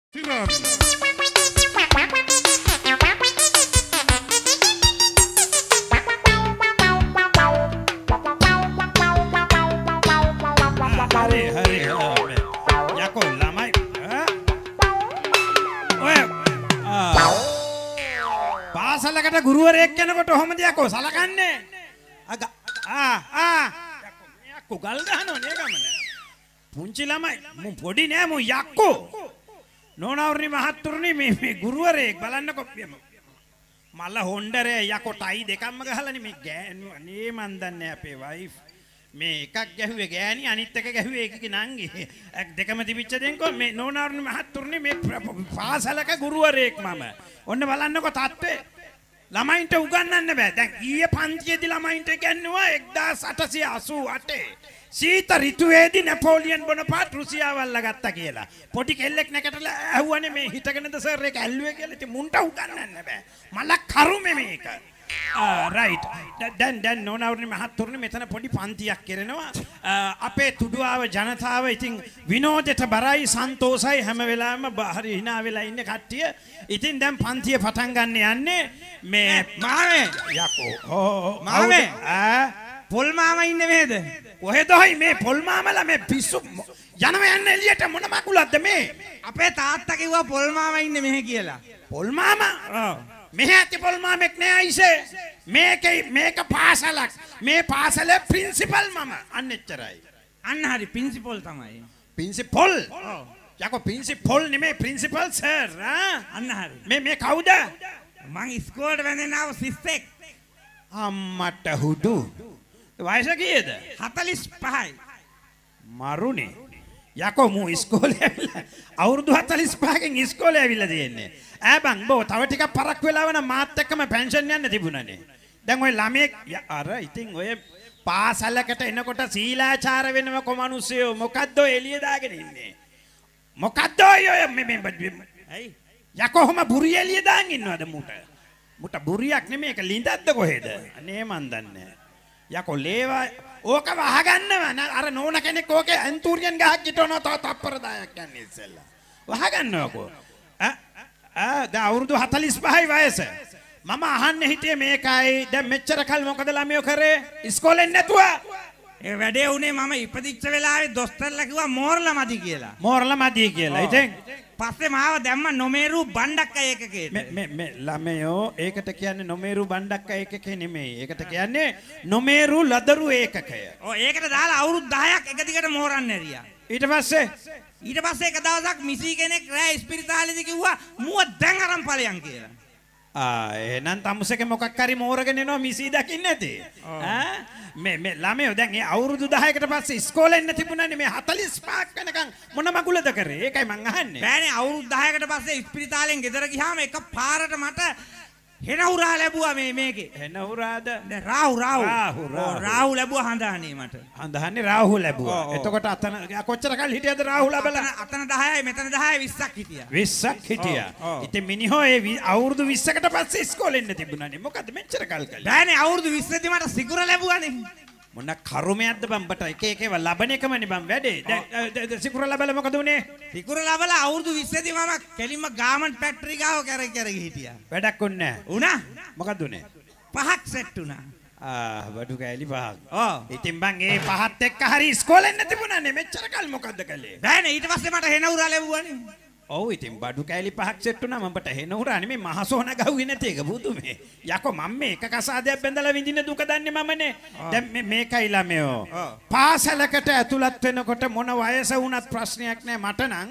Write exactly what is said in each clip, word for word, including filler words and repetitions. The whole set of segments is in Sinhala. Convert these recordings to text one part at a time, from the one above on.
Hare hare yako lamai ඔය පාසලකට ගුරුවරයෙක් කෙනෙකුට කොහොමද යකෝ සලකන්නේ අග ආ ආ යකෝ ගල් ගහනවා නේ ගමන පුංචි ළමයි මු පොඩි නෑ මු යකෝ නෝනාවරි මහත්තුරුනි මේ මේ ගුරුවරයෙක් බලන්නකො මල්ල හොණ්ඩරේ යකෝ ටයි දෙකක්ම ගහලානේ මේ ගෑනු අනේ මන් දන්නේ අපේ වයිෆ් මේ එකක් ගැහුවේ ගෑණි අනිත් එක ගැහුවේ ඒකේ නංගි දෙකම තිබිච්ච දෙන්කෝ මේ නෝනාවරි මහත්තුරුනි මේ පාසලක ගුරුවරයෙක් මම ඔන්න බලන්නකො තාත්තේ ළමයින්ට උගන්වන්න බෑ දැන් ඊයේ පන්තියේදී ළමයින්ට ඉගෙනුවා එක්දාස් අටසිය අසූ අටේ සීත ඍතුවේදී නැපෝලියන් බොනපාට් රුසියාවල් ලගත්තා කියලා පොඩි කෙල්ලෙක් නැකටලා ඇහුවනේ මේ හිටගෙනද සර් එක ඇල්ලුවේ කියලා ඉතින් මුන්ට උගන්වන්න බෑ මල කරුමේ මේක ආ රයිට් දැන් දැන් නෝනාවරි මහත්තුරුනි මෙතන පොඩි පන්තියක් කරනවා අපේ තුඩුවාව ජනතාව ඉතින් විනෝදයට බරයි සන්තෝෂයි හැම වෙලාවෙම හරි hina වෙලා ඉන්න කට්ටිය ඉතින් දැන් පන්තිය පටන් ගන්න යන්නේ මේ මාමේ යකෝ ඕ මාමේ ආ පොල් මාමා ඉන්නේ මෙහෙද කොහෙද හොයි මේ පොල් මාමලා මේ පිස්සු යනවා යන්න එළියට මොන මකුලක්ද මේ අපේ තාත්තා කිව්වා පොල් මාමා ඉන්නේ මෙහෙ කියලා පොල් මාමා ඔව් මෙහෙ ඇති පොල් මාමෙක් නෑ අයිසේ මේකේ මේක පාසලක් මේ පාසලේ ප්‍රින්සිපල් මම අන්න එච්චරයි අන්න හරි ප්‍රින්සිපල් තමයි ප්‍රින්සිපල් ඔව් යකෝ ප්‍රින්සිපල් නෙමෙයි ප්‍රින්සිපල් සර් ආ අන්න හරි මේ මේ කවුද මං ඉස්කෝලේට වැඳෙන ආව සිස්සෙක් අම්මට හුදු වයස කීයද හතළිස් පහයි මරුනේ යකෝ මු ඉස්කෝලේ ඇවිල්ලා අවුරුදු හතළිස් පහකින් ඉස්කෝලේ ඇවිල්ලා තියෙන්නේ ඈ බං බෝ තව ටිකක් පරක් වෙලා වුණා මාත් එක්කම පෙන්ෂන් යන්න තිබුණානේ දැන් ඔය ළමයෙක් අර ඉතින් ඔය පාසලකට එනකොට සීලාචාර වෙනව කොමනුස්සයෝ මොකද්ද ඔය එළිය දාගෙන ඉන්නේ මොකද්ද ඔය මේ ඇයි යකෝ ඔහම බුරිය එළිය දාන් ඉන්නවද මුට මුට බුරියක් නෙමෙයි ඒක ලිඳක්ද කොහෙද අනේ මන් දන්නේ යකෝ ලේවා ඕක වහගන්නව අර නෝන කෙනෙක් ඕකේ ඇන්තූරියන් ගහක් හිටවනවා තව තප්පර දහයක් යන්නේ ඉස්සෙල්ලා වහගන්නවකෝ ආ ආ දැන් අවුරුදු හතළිස් පහයි වයස මම අහන්නේ හිටියේ මේකයි දැන් මෙච්චර කල් මොකද ළමයෝ කරේ ඉස්කෝලෙන් නැතුව ඒ වැඩේ උනේ මම ඉපදිච්ච වෙලාවේ දොස්තරලා කිව්වා මෝරලා මදි කියලා මෝරලා මදි කියලා ඉතින් පස්සේ මාව දැම්ම නොමේරු බණ්ඩක්ක ඒකකේට මේ මේ ළමයෝ ඒකට කියන්නේ නොමේරු බණ්ඩක්ක ඒකකේ නෙමෙයි ඒකට කියන්නේ නොමේරු ලදරු ඒකකය ඔව් ඒකට දාලා අවුරුදු දහයක් එක දිගට මෝරන්න ඇරියා ඊට පස්සේ ඊට පස්සේ එක දවසක් මිසි කෙනෙක් රෑ ඉස්පිරිතාලේදී කිව්වා මුව දැන් අරන් ඵලයන් කියලා ආ එහෙනම් තමුසේක මොකක් හරි මෝරගෙන එනවා මිසි දකින්න ඇති ඈ මේ මේ ළමයෝ දැන් ඒ අවුරුදු දහයකට පස්සේ ඉස්කෝලේ ඉන්න තිබුණානේ මේ හතළිස් පහක් වෙනකන් මොන මගුලද කරේ ඒකයි මං අහන්නේ බෑනේ අවුරුදු දහයකට පස්සේ ඉස්පිරිතාලෙන් ගෙදර ගියාම එක පාරට මට හෙනහුරා ලැබුවා මේ මේකේ හෙනහුරාද දැන් රාහු රාහු රාහු රාහු ලැබුවා හඳහන්නේ මට හඳහන්නේ රාහු ලැබුවා එතකොට අතන කොච්චර කල් හිටියද රාහු ලැබලා අතන දහයයි මෙතන දහයයි විස්සක් හිටියා විස්සක් හිටියා ඉතින් මිනිහෝ ඒ අවුරුදු විස්සකට පස්සේ ඉස්කෝලේ ඉන්න තිබුණානේ මොකද මෙච්චර කල් කළේ බෑනේ අවුරුදු විස්සේදී මට සිකුර ලැබුවානේ මොන කරුමයක්ද බං බට එක එක ඒවා ලබන එකමනේ බං වැඩේ දැන් සිකුර ලැබලා මොකද උනේ සිකුර ලැබලා අවුරුදු විස්සේදී මම කෙලින්ම ගාමන්ට් ෆැක්ටරි ගාව කරේ කරේ හිටියා වැඩක් උන්නේ නැහැ උනා මොකද උනේ පහක් සෙට් උනා ආ බඩු කෑලි පහක් ඔව් ඉතින් බං ඒ පහත් එක්ක හරි ඉස්කෝලේ ඉන්න තිබුණානේ මෙච්චර කල් මොකද්ද කළේ බෑනේ ඊට පස්සේ මට හෙනහුරා ලැබුවානේ ඔව් ඉතින් බඩු කෑලි පහක් සෙට් උනා මඹට හෙනහුරා නෙමෙයි මහසෝන ගහුවේ නැති එක බුදු මේ යකෝ මම මේ එක කසාදයක් බැඳලා විඳින දුක දන්නේ මමනේ දැන් මේ මේකයි ළමයෝ පාසලකට ඇතුළත් වෙනකොට මොන වයස වුණත් ප්‍රශ්නයක් නෑ මට නම්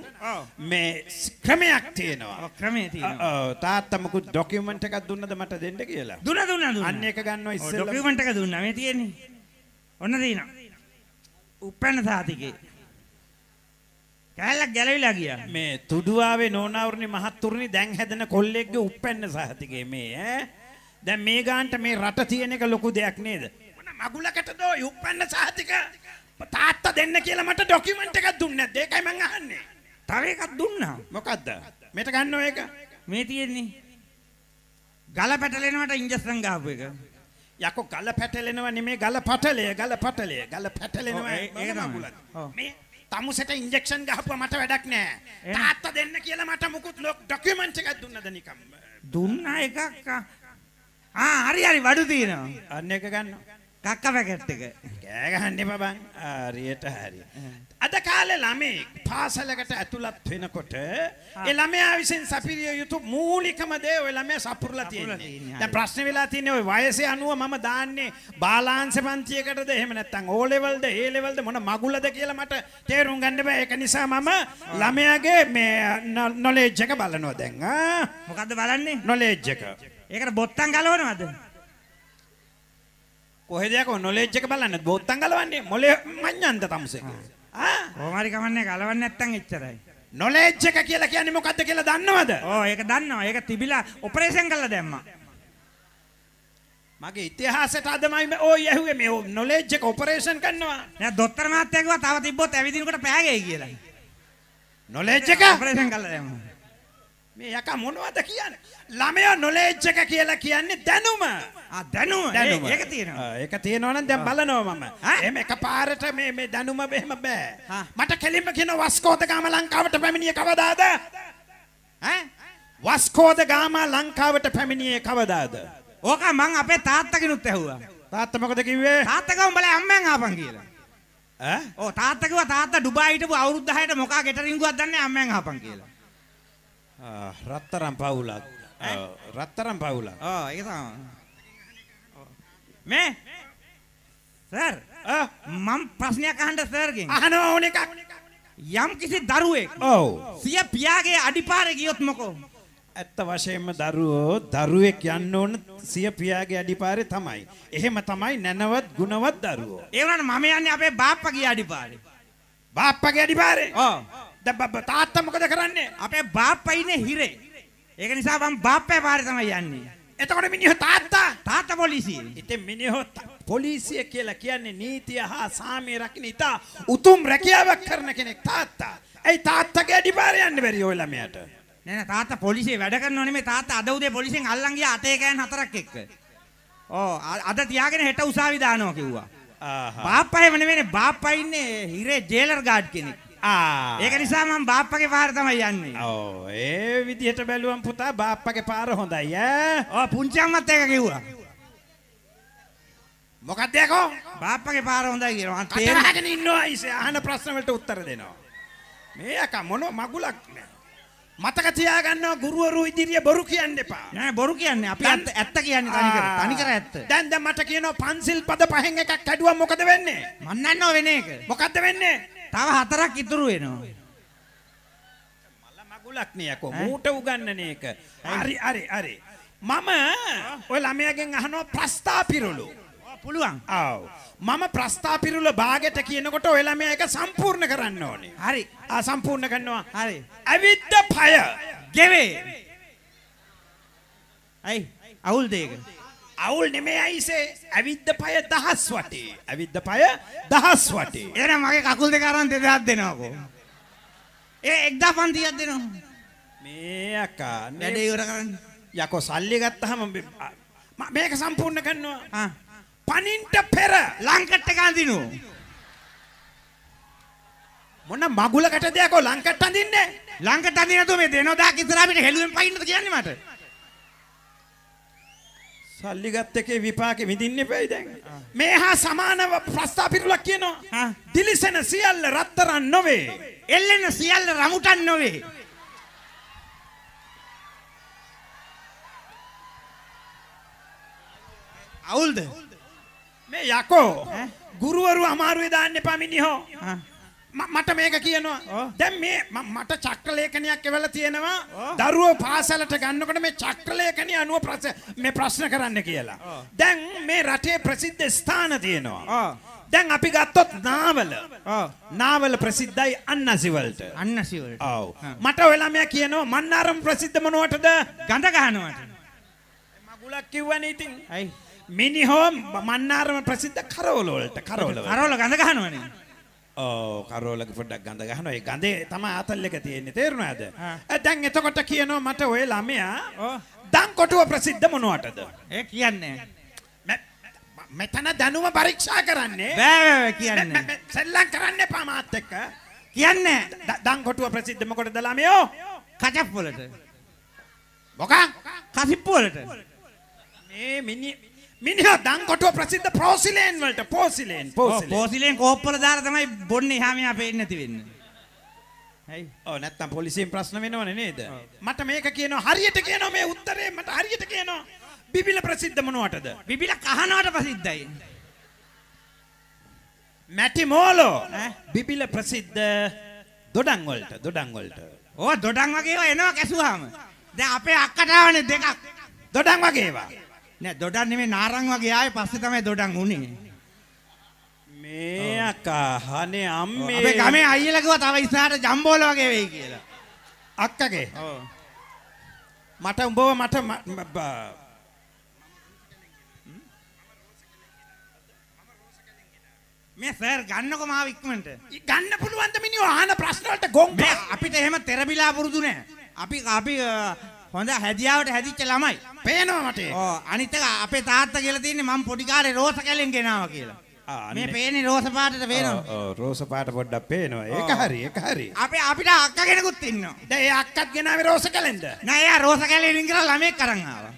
මේ ක්‍රමයක් තියෙනවා ක්‍රමයක් තියෙනවා ඔව් තාත්තා මොකද ડોකියුමන්ට් එකක් දුන්නද මට දෙන්න කියලා දුන්නා දුන්නා දුන්නා අන්න එක ගන්නවා ඉස්සෙල්ලා ડોකියුමන්ට් එක දුන්නා මේ තියෙන්නේ ඔන්න දිනා උපැන්න සාතිකේ කැලක් ගැලවිලා ගියා මේ තුඩුවාවේ නෝනාවරණි මහත්තුරුනි දැන් හැදෙන කොල්ලෙක්ගේ උප්පැන්න සහතිකේ මේ ඈ දැන් මේ ගාන්ට මේ රට තියෙන එක ලොකු දෙයක් නේද මොන මගුලකටද ඔය උප්පැන්න සහතික තාත්තා දෙන්න කියලා මට ડોකියුමන්ට් එකක් දුන්නේ නැද්ද ඒකයි මං අහන්නේ තව එකක් දුන්නා මොකද්ද මේට ගන්නව ඒක මේ තියෙන්නේ ගල පැටලෙනවට ඉන්ජෙක්ෂන් ගහපු එක යකෝ ගල පැටලෙනව නෙමේ ගල පටලය ගල පටලය ගල පැටලෙනවා ඒක තමයි මේ තමුසෙට ඉන්ජෙක්ෂන් ගහපුවා මට වැඩක් නෑ. තාත්තා දෙන්න කියලා මට මුකුත් ලොක් ඩොකියුමන්ට් එකක් දුන්නද නිකම්. දුන්නා එකක්. ආ හරි හරි වඩු තියෙනවා. අන්න එක ගන්නවා. කක්ක පැකට් එක. කෑ ගහන්න එපා බං. හරියට හරි. අද කාලේ ළමයි පාසලකට ඇතුළත් වෙනකොට ඒ ළමයා විසින් සපිරිය යුතු මූලිකම දේ ඔය ළමයා සපුරලා තියෙන්නේ. දැන් ප්‍රශ්නේ වෙලා තියෙන්නේ ඔය වයසේ අනුව මම දාන්නේ බාලාංශ පන්තියකටද එහෙම නැත්නම් ඕ ලෙවල්ද ඒ ලෙවල්ද මොන මගුලද කියලා මට තේරුම් ගන්න බෑ. ඒක නිසා මම ළමයාගේ මේ නොලෙජ් එක බලනවා දැන්. ආ මොකද්ද බලන්නේ? නොලෙජ් එක. ඒකට බොත්තම් ගලවනවද? කොහෙද යකෝ නොලෙජ් එක බලන්න බොත්තම් ගලවන්නේ මොලේ මඤ්ඤන්ද තමුසේ. ආ කොහොම හරි කමන්නේ ගලවන්නේ නැත්තම් එච්චරයි. නොලෙජ් එක කියලා කියන්නේ මොකද්ද කියලා දන්නවද? ඕ ඒක දන්නවා. ඒක තිබිලා ඔපරේෂන් කරලා දැම්මා. මගේ ඉතිහාසයට අදමයි ඔය ඇහුවේ මේ නොලෙජ් එක ඔපරේෂන් කරනවා. නෑ දොස්තර මහත්තයා කිව්වා තව තිබ්බොත් ඇවිදිනකොට පෑගෙයි කියලා. නොලෙජ් එක ඔපරේෂන් කරලා දැම්මා. මේ යකා මොනවද කියන්නේ? ළමයා නොලෙජ් එක කියලා කියන්නේ දැනුම. ආ දැනුම. දැනුම. ඒක තියෙනවා. ඒක තියෙනවා නම් දැන් බලනවා මම. එහෙම එකපාරට මේ මේ දැනුම බෙහෙම බෑ. මට කෙලින්ම කියන වස්කෝද ගාම ලංකාවට පැමිණියේ කවදාද? ඈ? වස්කෝද ගාම ලංකාවට පැමිණියේ කවදාද? ඕක මං අපේ තාත්තගෙනුත් ඇහුවා. තාත්තා මොකද කිව්වේ? තාත්තා ගම බලේ අම්මෙන් ආපන් කියලා. ඈ? ඔව් තාත්තා කිව්වා තාත්තා ඩුබායි හිටපු අවුරුදු දහයට මොකා ගෙටරින්ගුවක් දන්නේ අම්මෙන් ආපන් කියලා. ආ රත්තරන් පවුලක්. රත්තරන් පවුලක්. ඔව් ඒක තමයි. මේ සර් මම ප්‍රශ්නයක් අහන්න සර්ගෙන්. අහනවා ඕන එකක්. යම් කිසි දරුවෙක් ඔව් සිය පියාගේ අඩිපාරේ ගියොත් මොකෝ? ඇත්ත වශයෙන්ම දරුවෝ දරුවෙක් යන්න ඕන සිය පියාගේ අඩිපාරේ තමයි. එහෙම තමයි නැනවත් ගුණවත් දරුවෝ. ඒ වුණාට මම යන්නේ අපේ බාප්පගේ අඩිපාරේ. බාප්පගේ අඩිපාරේ? ඔව්. දැන් තාත්තා මොකද කරන්නේ? අපේ බාප්පා ඉන්නේ හිරේ. ඒක නිසා මම බාප්පේ පාරේ තමයි යන්නේ. එතකොට මිනිහ තාත්තා තාත්තා පොලිසියේ. ඉතින් මිනිහෝ පොලිසිය කියලා කියන්නේ නීතිය හා සාමය රකින්න ඉතා උතුම් රැකියාවක් කරන කෙනෙක් තාත්තා. ඒ තාත්තගේ අඩිපාරේ යන්න බැරි ඔය ළමයාට. නෑ නෑ තාත්තා පොලිසියේ වැඩ කරනව නෙමෙයි තාත්තා අද උදේ පොලිසියෙන් අල්ලන් ගියා අතේ ගෑන් හතරක් එක්ක. ඕ අද තියාගෙන හෙට උසාවි දානවා කිව්වා. ආහා. බාප්පා එහෙම නෙමෙයිනේ බාප්පා ඉන්නේ හිරේ ජේලර් ගාඩ් කෙනෙක්. ආ ඒක නිසා මම බාප්පගේ පාර තමයි යන්නේ. ඔව් ඒ විදිහට බැලුවම් පුතා බාප්පගේ පාර හොඳයි ඈ. ඔව් පුංචි අම්මත් ඒක කිව්වා. මොකක්ද යකෝ? බාප්පගේ පාර හොඳයි කියලා. මම තේරෙගෙන ඉන්නවා ඉතින් අහන ප්‍රශ්න වලට උත්තර දෙනවා. මේ යකා මොන මගුලක් නෑ. මතක තියාගන්නවා ගුරුවරු ඉදිරියේ බොරු කියන්න එපා. නෑ බොරු කියන්නේ අපි ඇත්ත ඇත්ත කියන්නේ තනිකර. තනිකර ඇත්ත. දැන් දැන් මට කියනවා පන්සිල් පද පහෙන් එකක් කැඩුවා මොකද වෙන්නේ? මන් දන්නව වෙන එක. මොකද්ද වෙන්නේ? තව හතරක් ඉතුරු වෙනවා. මල මගුලක් නේ යකෝ මූට උගන්නන එක. හරි හරි හරි. මම ඔය ළමයාගෙන් අහනවා ප්‍රස්තාපිරුළු. පුළුවන්. ආව්. මම ප්‍රස්තාපිරුළ භාගයට කියනකොට ඔය ළමයා එක සම්පූර්ණ කරන්න ඕනේ. හරි. ආ සම්පූර්ණ කරනවා. හරි. අවිද්ද පය ගෙවේ. අයි අවුල් දෙක. අවුල් නෙමෙයි අයිසේ. අවිද්ද පය දහස් වටේ. අවිද්ද පය දහස් වටේ. එහෙනම් මගේ කකුල් දෙක අරන් දෙදහස් දෙනවකෝ. ඒ එක්දා පන්තියක් දෙනවා. මේ යකා වැඩේ ඉවර කරන්න. යකෝ සල්ලි ගත්තාම මේක සම්පූර්ණ කරනවා. ආ පනින්ට පෙර ලංකට් එක අඳිනු. මොන මගුලකට දෙයක්ෝ ලංකට් අඳින්නේ? ලංකට් අඳින්න නැතුව මේ දෙනෝදා කිතර අපිට හෙළුවෙන් පයින්නද කියන්නේ මට? සල්ලි ගත්ත එකේ විපාකෙ විඳින්න එපයි දැන්. මේ හා සමානව ප්‍රස්තාපිරුලක් කියනවා. දිලිසෙන සියල්ල රත්තරන් නොවේ. එල්ලෙන සියල්ල රමුටන් නොවේ. අවුල්ද? මේ යකෝ ගුරුවරු අමාරුවේ දාන්න එපා මිනිහෝ. මට මේක කියනවා. දැන් මේ මට චක්‍ර ලේඛනයක් එවලා තියෙනවා. දරුවෝ පාසලට ගන්නකොට මේ චක්‍ර ලේඛනිය අනුව මේ ප්‍රශ්න කරන්න කියලා. දැන් මේ රටේ ප්‍රසිද්ධ ස්ථාන තියෙනවා. දැන් අපි ගත්තොත් නාවල. නාවල ප්‍රසිද්ධයි අන්නසි වලට. අන්නසි වලට. ඔව්. මට ඔය ළමයා කියනවා මන්නාරම් ප්‍රසිද්ධ මොනවටද? ගඳ ගහනවට. මගුලක් කිව්වනේ ඉතින්. අයි මිනිහෝ මන්නාරම ප්‍රසිද්ධ කරවල වලට කරවල වලට. කරවල ගඳ ගහනවනේ. ඕ කරවලක පොඩ්ඩක් ගඳ ගහනවා. ඒ ගඳේ තමයි ආතල් එක තියෙන්නේ. තේරුණාද? දැන් එතකොට කියනවා මට ඔය ළමයා දන්කොටුව ප්‍රසිද්ධ මොනවටද? ඒ කියන්නේ මෙතන දැනුම පරීක්ෂා කරන්නේ. බෑ බෑ කියන්නේ. සෙල්ලම් කරන්න එපා මාත් එක්ක. කියන්නේ දන් කොටුව ප්‍රසිද්ධ මොකටද ළමයෝ? කචප් වලට. මොකක්? කසිප්පු වලට. මේ මිනි මිනිහා දන් කොටුව ප්‍රසිද්ධ පෝසිලේන් වලට පෝසිලේන් ඔව් පෝසිලේන්. පෝසිලෙන් කෝප් වල දාලා තමයි බොන්නේ එහා මෙහා පේන්නේ නැති වෙන්නේ. හයි. ඔව් නැත්තම් පොලිසියෙන් ප්‍රශ්න වෙනවනේ නේද? මට මේක කියනවා හරියට කියනවා මේ උත්තරේ මට හරියට කියනවා. බිබිල ප්‍රසිද්ධ මොනවටද? බිබිල කහනවට ප්‍රසිද්ධයි. මැටි මෝලෝ බිබිල ප්‍රසිද්ධ දොඩම් වලට දොඩම් වලට. ඕ දොඩම් වගේ ඒවා එනවා කැසුවාම. දැන් අපේ අක්කට ආවනේ දෙකක්. දොඩම් වගේ ඒවා. නෑ දොඩම් නෙමෙයි නාරං වගේ ආවේ පස්සේ තමයි දොඩම් උනේ. මේ අක්කා අනේ අම්මේ. අපේ ගමේ අයියලා කිව්වා තව ඉස්සරහට ජම්බෝල වගේ වෙයි කියලා. අක්කගේ. ඔව්. මට උඹව මට මේ සර් ගන්නකො මාව ඉක්මනට. ගන්න පුළුවන් ද මිනිහෝ අහන ප්‍රශ්න වලට ගොන් මේ අපිට එහෙම තෙරබිලා පුරුදු නෑ. අපි අපි හොඳ හැදියාවට හැදිච්ච ළමයි. පේනවා මට. ඔව් අනිත් එක අපේ තාත්තා කියලා තියෙන්නේ මම පොඩි කාලේ රෝස කැලෙන් ගෙනාවා කියලා. මේ පේන්නේ රෝස පාටට පේනවා. ඔව් රෝස පාට පොඩ්ඩක් පේනවා. ඒක හරි ඒක හරි. අපේ අපිට අක්කා කෙනෙකුත් ඉන්නවා. දැන් ඒ අක්කත් ගෙනාවේ රෝස කැලෙන්ද? නෑ එයා රෝස කැලෙන් කියලා ළමෙක් අරන් ආවා.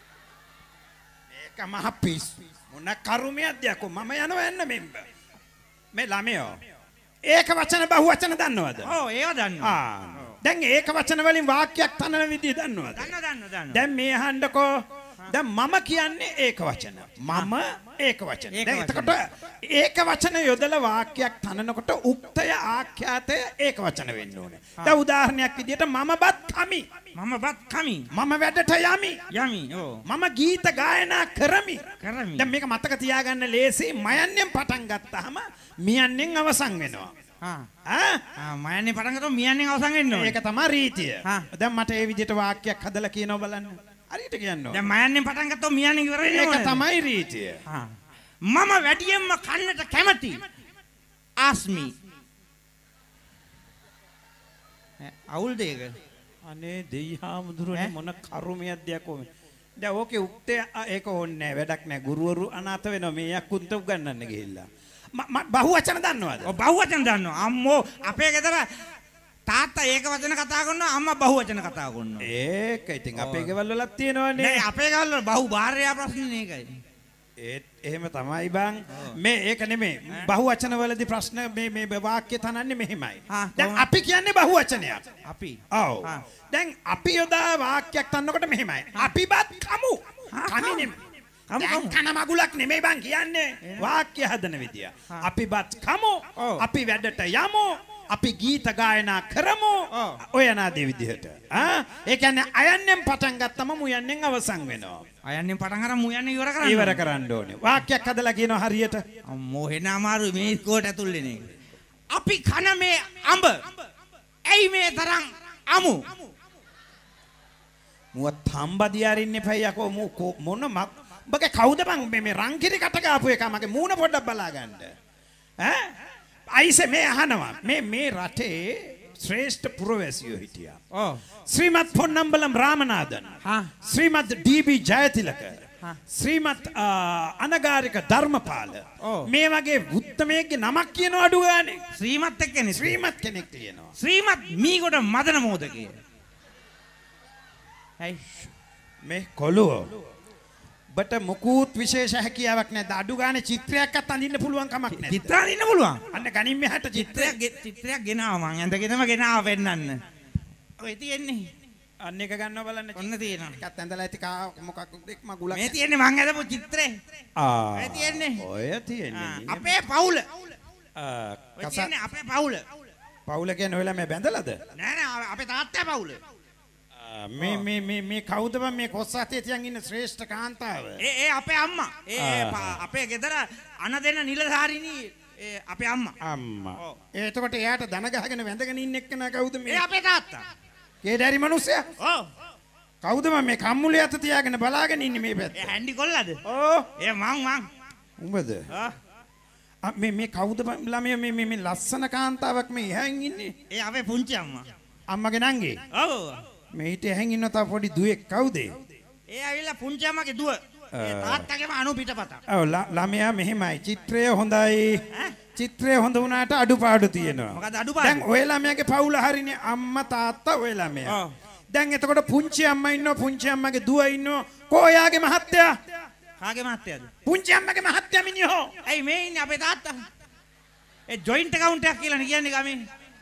ඒක මහ පිස්. මොන කරුමයක්ද යකෝ මම යනවා යන්න මෙම්බ. මේ ළමයෝ ඒක වචන බහු වචන දන්නවද? ඔව් ඒව දන්නවා. ආ දැන් ඒක වචන වලින් වාක්‍යයක් තනන විදිය දන්නවද? දන්නවා දන්නවා දන්නවා. දැන් මේ අහන්නකෝ දැන් මම කියන්නේ ඒක වචන. මම ඒක වචන. දැන් එතකොට ඒක වචන යොදලා වාක්‍යයක් තනනකොට උක්තය ආඛ්‍යාතය ඒක වචන වෙන්න ඕනේ. දැන් උදාහරණයක් විදියට මම බත් කමි. මම බත් කමි. මම වැඩට යමි. යමි. ඔව්. මම ගීත ගායනා කරමි. කරමි. දැන් මේක මතක තියාගන්න ලේසි. මයන්නෙන් පටන් ගත්තාම මියන්නෙන් අවසන් වෙනවා. ආ ආ ආ මයන්නේ පටන් ගත්තොත් මියන්නේ අවසන් වෙන්න ඕනේ. ඒක තමයි රීතිය. හා. දැන් මට ඒ විදිහට වාක්‍යයක් හදලා කියනවා බලන්න. හරියට කියන්න ඕනේ. දැන් මයන්නේ පටන් ගත්තොත් මියන්නේ ඉවර වෙන්න ඕනේ. ඒක තමයි රීතිය. හා. මම වැඩියෙන්ම කන්නට කැමති ආස්මි. අවුල්ද ඒක? අනේ දෙයිහාමුදුරනේ මොන කරුමයක්ද යකෝ. දැන් ඕකේ උක්තේ ඒක ඕනේ නැහැ. වැඩක් නැහැ. ගුරුවරු අනාථ වෙනවා. මේ යක්කුන්ට උගන්වන්න ගිහිල්ලා. මම බහුවචන දන්නවද? ඔව් බහුවචන දන්නවා. අම්මෝ අපේ ගෙදර තාත්තා ඒක වචන කතා කරනවා අම්මා බහුවචන කතා කරනවා. ඒක ඉතින් අපේ ගෙවල් වලත් තියෙනවනේ. නෑ අපේ ගෙවල් වල බහු භාර්යා ප්‍රශ්නේ ඒකයි. ඒත් එහෙම තමයි බං. මේ ඒක නෙමෙයි. බහුවචන වලදී ප්‍රශ්න මේ මේ වාක්‍ය තනන්නේ මෙහෙමයි. දැන් අපි කියන්නේ බහුවචනයක්. අපි. ඔව්. දැන් අපි යොදා වාක්‍යයක් තනනකොට මෙහෙමයි. අපි බත් කමු. කමි නෙමෙයි. දැන් කන මගුලක් නෙමෙයි බං කියන්නේ. වාක්‍ය හදන විදිය. අපි බත් කමු. අපි වැඩට යමු. අපි ගීත ගායනා කරමු. ඔය නාදී විදිහට. ආ ඒ කියන්නේ අයන්නෙන් පටන් ගත්තම මුයන්නෙන් අවසන් වෙනවා. අයන්නෙන් පටන් අරන් මුයන්නේ ඉවර කරන්න. ඉවර කරන්න ඕනේ. වාක්‍යයක් හදලා කියනවා හරියට. අම්මෝ එන අමාරු මේ ඉස්කෝලේට ඇතුල් වෙන එක. අපි කන මේ අඹ. ඇයි මේ තරම් අමු? මුව තම්බදී අරින්න එපා යකෝ මු මොන මගේ කවුද බං මේ මේ රංගිරි කට ගාපු එක මගේ මූණ පොඩ්ඩක් බලා ගන්න. ඈ අයිසේ මේ අහනවා මේ මේ රටේ ශ්‍රේෂ්ඨ පුරවැසියෝ හිටියා. ඔව්. ශ්‍රීමත් පොන්නම්බලම් රාමනාදන්. හා. ශ්‍රීමත් ඩී.බී. ජයතිලක. ශ්‍රීමත් අනගාരിക ධර්මපාල. මේ වගේ උත්තමයෙක්ගේ නමක් කියන අඩු ගානේ. ශ්‍රීමත් එක්කනේ ශ්‍රීමත් කෙනෙක් කියනවා. ශ්‍රීමත් මීගොඩ මදන මෝදකේ. හයි මේ කොළුව බට මුකුත් විශේෂ හැකියාවක් නැද්ද? අඩු ගානේ චිත්‍රයක්වත් අඳින්න පුළුවන් කමක් නැද්ද? චිත්‍ර අඳින්න පුළුවන්. අන්න ගනින් මෙහාට චිත්‍රයක් චිත්‍රයක් ගෙනාවා මං ඇඳගෙනම ගෙනාවා පෙන්නන්න. ඔය තියෙන්නේ. අන්න එක ගන්නව බලන්න. ඔන්න තියෙනවා. එකත් ඇඳලා ඇති කා මොකක් එක් මගුලක්. මේ තියෙන්නේ මං ඇඳපු චිත්‍රේ. ආ. ඔය තියෙන්නේ. ඔය තියෙන්නේ. අපේ පවුල. ආ ඔය තියෙන්නේ අපේ පවුල. පවුල කියන්නේ ඔයලා මේ බැඳලාද? නෑ නෑ අපේ තාත්තා පවුල. මේ මේ මේ මේ කවුද බං මේ කොස්සතේ තියන් ඉන්න ශ්‍රේෂ්ඨ කාන්තාව? ඒ ඒ අපේ අම්මා. ඒ අපේ ගෙදර අන දෙන නිලධාරිනී ඒ අපේ අම්මා. අම්මා. ඒ එතකොට එයාට දන ගහගෙන වැඳගෙන ඉන්න එක්කන කවුද මේ? ඒ අපේ තාත්තා. කේඩාරි මිනිස්සයා? ඔව්. කවුද මම මේ කම්මුලේ අත තියාගෙන බලාගෙන ඉන්නේ මේ පැත්ත? ඒ හැන්ඩි කොල්ලද? ඕ. ඒ මං මං. උඹද? ආ. මේ මේ කවුද ළමයා මේ මේ මේ ලස්සන කාන්තාවක් මේ එහාන් ඉන්නේ? ඒ අපේ පුංචි අම්මා. අම්මගේ නංගි? ඔව්. මේ හිට එහාන් ඉන්න තව පොඩි දුවෙක් කවුද? ඒ ඇවිල්ලා පුංචි අම්මගේ දුව. ඒ තාත්තගේම අනු පිටපතක්. ඔව් ළමයා මෙහෙමයි. චිත්‍රය හොඳයි. චිත්‍රය හොඳ වුණාට අඩුපාඩු තියෙනවා. මොකද අඩුපාඩු? දැන් ඔය ළමයාගේ පවුල හරිනේ අම්මා තාත්තා ඔය ළමයා. ඔව්. දැන් එතකොට පුංචි අම්මා ඉන්නවා පුංචි අම්මගේ දුව ඉන්නවා. කොහොයාගේ මහත්තයා? කාගේ මහත්තයාද? පුංචි අම්මගේ මහත්තයා මිනිහෝ. ඇයි මේ ඉන්නේ අපේ තාත්තා? ඒ ජොයින්ට් account එකක් කියලා නේ කියන්නේ ගමේ.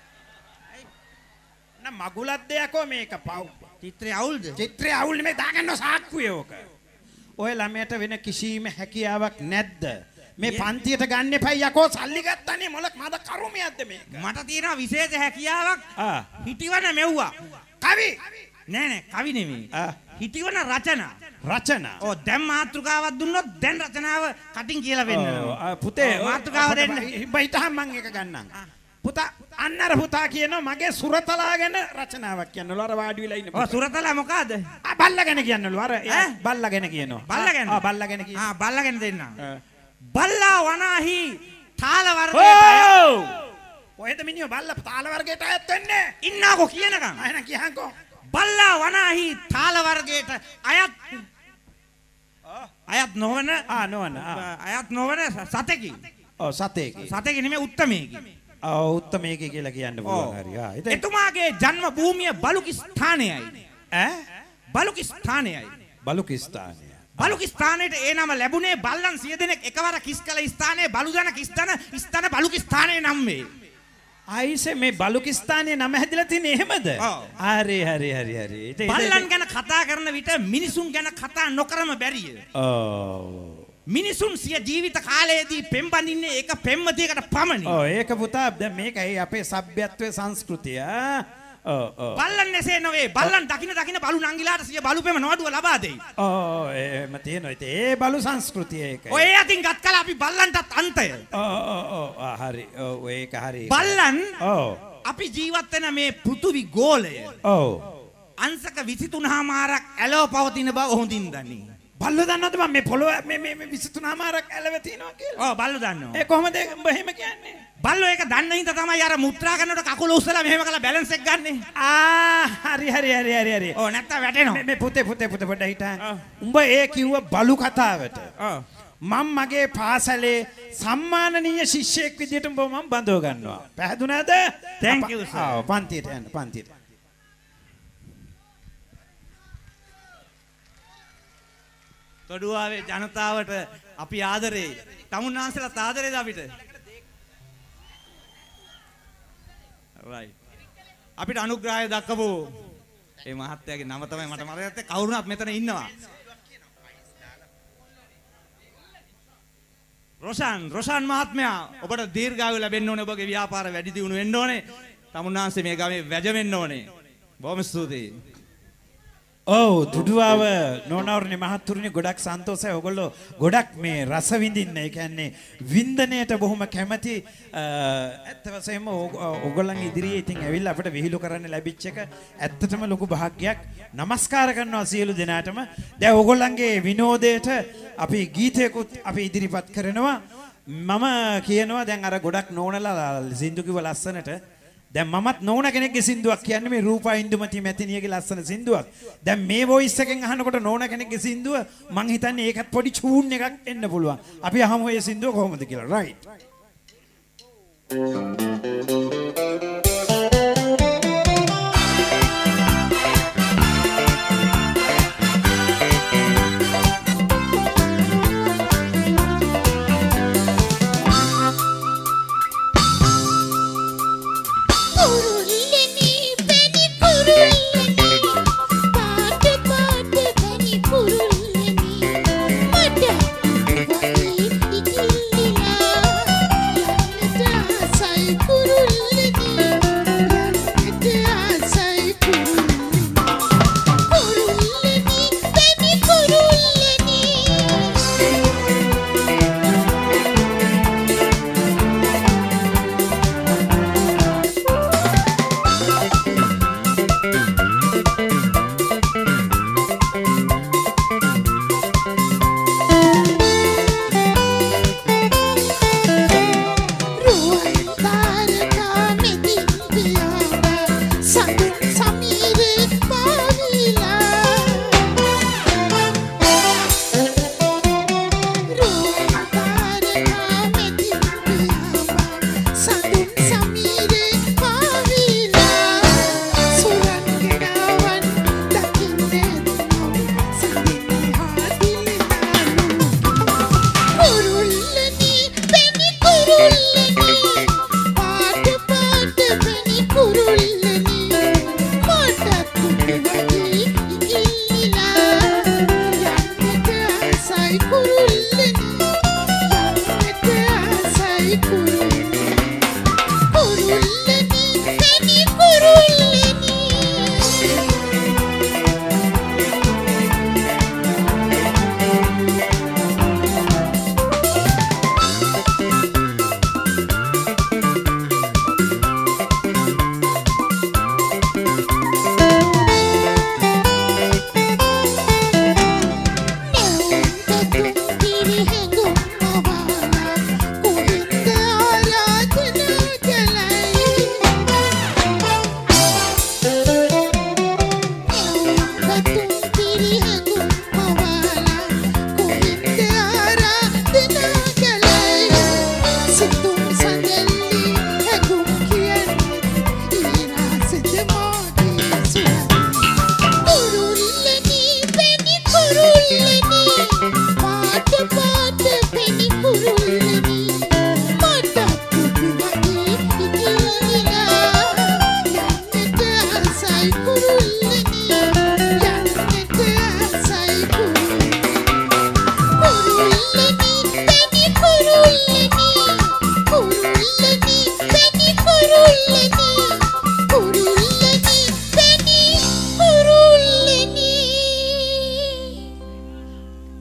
නම් මගුලක් දෙයක්ෝ මේක පව්. චිත්‍රය අවුල්ද? චිත්‍රය අවුල් මේ දාගන්න සාක්කුවේ ඕක. ඔය ළමයට වෙන කිසිම හැකියාවක් නැද්ද? මේ පන්තියට ගන්න එපා යකෝ සල්ලි ගත්තනේ මොලක් මද කරුමයක්ද මේක? මට තියෙනවා විශේෂ හැකියාවක්. ආ. හිටිවන මෙව්වා. කවි. නෑ නෑ කවි නෙමෙයි. ආ. හිටිවන රචනා. රචනා. ඔව් දැන් මාතෘකාවක් දුන්නොත් දැන් රචනාව කටින් කියලා වෙන්නනවා. පුතේ මාතෘකාව දෙන්න. බයිතහම් මං එක ගන්නම්. පුතා අන්නර පුතා කියනවා මගේ සුරතලා ගැන රචනාවක් කියන්නලු අර වාඩි වෙලා ඉන්න. ඔව් සුරතලා මොකද්ද? ආ බල්ලා ගැන කියන්නලු අර බල්ලා ගැන කියනවා. බල්ලා ගැන. ආ බල්ලා ගැන කියනවා. ආ බල්ලා ගැන දෙන්න. බල්ලා වනාහි තාල වර්ගයට ඔව්. කොහෙද මිනිහෝ බල්ලා තාල වර්ගයට අයත් වෙන්නේ? ඉන්නකෝ කියනකම්. එහෙනම් කියහන්කෝ. බල්ලා වනාහි තාල වර්ගයට අයත් අයත් නොවන ආ නොවන අයත් නොවන සතෙකි. ඔව් සතෙකි. සතෙකි නෙමෙයි උත්තමයෙකි. ඔව් උත්තමයෙකි කියලා කියන්න පුළුවන් හරි. ආ ඉතින් එතුමාගේ ජන්ම භූමිය බලුකිස්ථානයයි. ඈ බලුකිස්ථානයයි. බලුකිස්ථානය. බලුකිස්ථානයට ඒ නම ලැබුණේ බල්ලන් සිය දෙනෙක් එකවර කිස් කළ ස්ථානයේ බලුදන කිස්තන ස්ථාන බලුකිස්ථානයේ නම් වේ. ආයිසේ මේ බලුකිස්ථානයේ නම හැදිලා තියෙන්නේ එහෙමද? ඔව්. හරි හරි හරි හරි. බල්ලන් ගැන කතා කරන විට මිනිසුන් ගැන කතා නොකරම බැරිය. ඔව්. මිනිසුන් සිය ජීවිත කාලයේදී පෙම් බඳින්නේ ඒක පෙම්වතියකට පමණි. ඔව් ඒක පුතා දැන් මේකයි අපේ සભ્યත්වයේ සංස්කෘතිය. ඔව් ඔව්. බල්ලන් එසේ නොවේ. බල්ලන් දකින්න දකින්න බලු නංගිලාට සිය බලු පෙම නොඅඩුව ලබා දෙයි. ඔව් එහෙම තියෙනවා. ඉතින් ඒ බලු සංස්කෘතිය ඒකයි. ඔය අතින් ගත් කල අපි බල්ලන්ටත් අන්තය. ඔව් ඔව් ඔව් ආ හරි. ඔව් ඒක හරි. බල්ලන් ඔව් අපි ජීවත් වෙන මේ පෘථුවි ගෝලය ඔව් අංශක විසිතුන හමාරක් ඇලව පවතින බව හොඳින් දනී. බල්ලෝ දන්නවද මම මේ පොළොව මේ මේ මේ විසිතුන හමාරක් ඇලව තියනවා කියලා? ඔව් බල්ලෝ දන්නවා. ඒ කොහමද උඹ එහෙම කියන්නේ? බල්ලෝ ඒක දන්න හින්දා තමයි අර මුත්‍රා කරනකොට කකුල උස්සලා මෙහෙම කරලා බැලන්ස් එක ගන්නෙ. ආ හරි හරි හරි හරි හරි. ඔව් නැත්තම් වැටෙනවා. මේ පුතේ පුතේ පුතේ පොඩ්ඩක් හිටා. උඹ ඒ කිව්ව බලු කතාවට. ඔව්. මම මගේ පාසලේ සම්මානනීය ශිෂ්‍යයෙක් විදියට උඹ මම බඳව ගන්නවා. පැහැදුනාද? Thank you sir. ආ පන්තියට යන්න පන්තියට. තොඩුවාවේ ජනතාවට අපි ආදරේ. තමුන්නාන්සලාත් ආදරේද අපිට? right. අපිට අනුග්‍රහය දක්වපු ඒ මහත්තයාගේ නම තමයි මට මතක නැත්තේ කවුරුණත් මෙතන ඉන්නවා. රොෂාන් රොෂාන් මහත්මයා ඔබට දීර්ඝායු ලැබෙන්න ඕනේ. ඔබගේ ව්‍යාපාර වැඩි දියුණු වෙන්න ඕනේ. තමුන්නාන්සේ මේ ගමේ වැජෙන්න ඕනේ. බොහොම ස්තුතියි. ඔව් දුඩුවාව නෝනවරුනි මහත්තුරුනි ගොඩක් සන්තෝෂයි. ඔයගොල්ලෝ ගොඩක් මේ රස විඳින්න. ඒ කියන්නේ වින්දනයට බොහොම කැමති. ඇත්ත වශයෙන්ම ඔයගොල්ලන් ඉදිරියේ ඉතින් ඇවිල්ලා අපිට විහිළු කරන්න ලැබිච්ච එක ඇත්තටම ලොකු භාග්යක්. නමස්කාර කරනවා සියලු දෙනාටම. දැන් ඔයගොල්ලන්ගේ විනෝදයට අපි ගීතයකුත් අපි ඉදිරිපත් කරනවා. මම කියනවා දැන් අර ගොඩක් නෝනලා සින්දු කිව්ව ලස්සනට දැන් මමත් නෝන කෙනෙක්ගේ සින්දුවක් කියන්නේ මේ රූපා ඉන්දුමති මැතිනියගේ ලස්සන සින්දුවක්. දැන් මේ වොයිස් එකෙන් අහනකොට නෝන කෙනෙක්ගේ සින්දුව මං හිතන්නේ ඒකත් පොඩි චූන් එකක් එන්න පුළුවන්. අපි අහමු මේ සින්දුව කොහොමද කියලා. රයිට්. Kurulini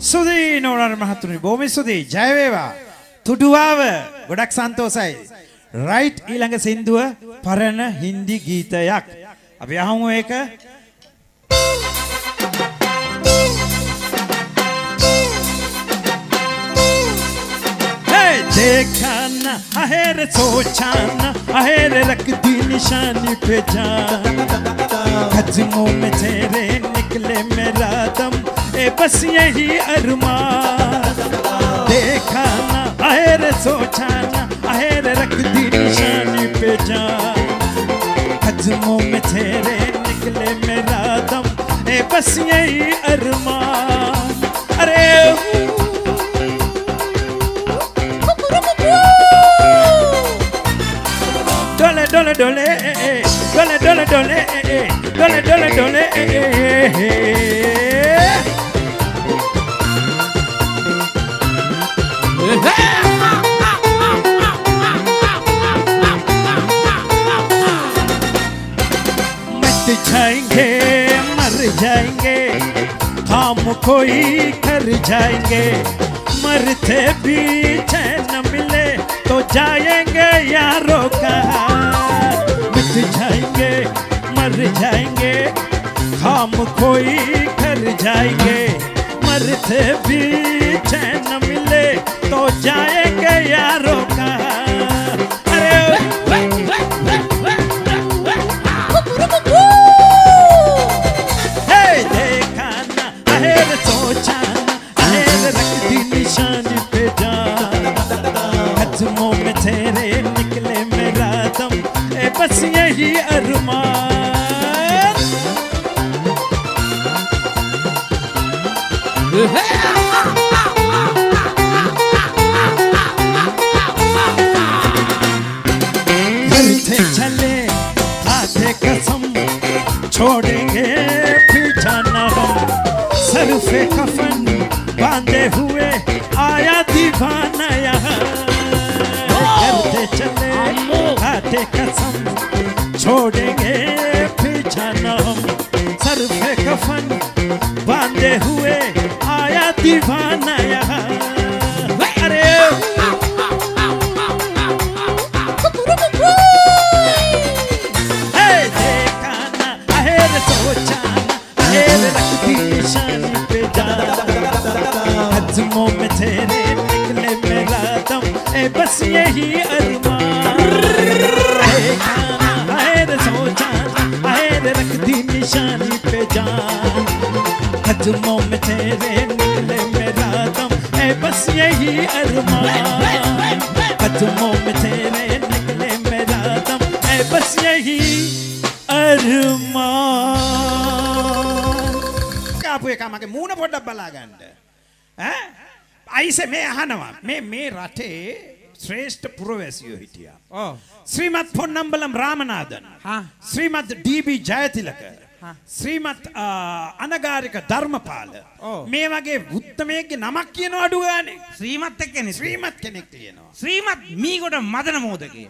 සුදී නෝනාර මහතුනි බොහොම සුදී ජය වේවා. තුඩුවාව ගොඩක් සන්තෝසයි. රයිට් ඊළඟ සින්දුව පරණ හින්දි ගීතයක්. අපි අහමු ඒක. देखा ना अहेर सोचा ना अहेर रख दी निशानी पे जान कदमों में तेरे निकले मेरा दम ए बस यही अरमान देखा ना अहेर सोचा ना अहेर रख दी निशानी पे जान कदमों में तेरे निकले मेरा दम ए बस यही अरमान अरे dole dole dole dole dole dole dole dole dole मत जाएंगे मर जाएंगे हम कोई कर जाएंगे मरते भी चैन मिले तो जाएंगे यारों का मिट जाएंगे मर जाएंगे हम कोई कर जाएंगे मरते भी चैन मिले तो जाएंगे यारों का अरे हे देखा ना अहेर सोचा ना अहेर रख दी निशानी पे जान कदमों में तेरे निकले मेरा दम ए बस यही अरमान चलते चले आधे कसम छोड़ेंगे पीछा न हम सर पे कफन बांधे हुए आया दीवाना यहाँ करते चले आते कसम छोड़ेंगे पीछा न हम सर पे कफन बांधे हुए आया दीवाना यहाँ अरे देखा ना अहेर सोचा ना अहेर रख दी निशानी पे जान कदमों में तेरे निकले मेरा दम ए बस यही अरमान देखा ना अहेर सोचा ना अहेर रख दी निशानी पे जान कदमों में तेरे निकले मेरा दम ए बस यही अरमान कदमों में तेरे निकले मेरा दम ए बस यही अरमान कापू एक मගේ මූණ පොඩ්ඩක් බලා ගන්න ඈ අයිසේ මේ අහනවා මේ මේ රටේ ශ්‍රේෂ්ඨ පුරවැසියෝ හිටියා ඔව් ශ්‍රීමත් පොන්නම්බලම් රාමනාදන් හා ශ්‍රීමත් ඩී.බී. ජයතිලක ශ්‍රීමත් අනගාരിക ධර්මපාල මේ වගේ උත්තමයෙක්ගේ නමක් කියනවා අඩු ගානේ ශ්‍රීමත් එක්කනේ ශ්‍රීමත් කෙනෙක් කියනවා ශ්‍රීමත් මීගොඩ මදන මෝදකේ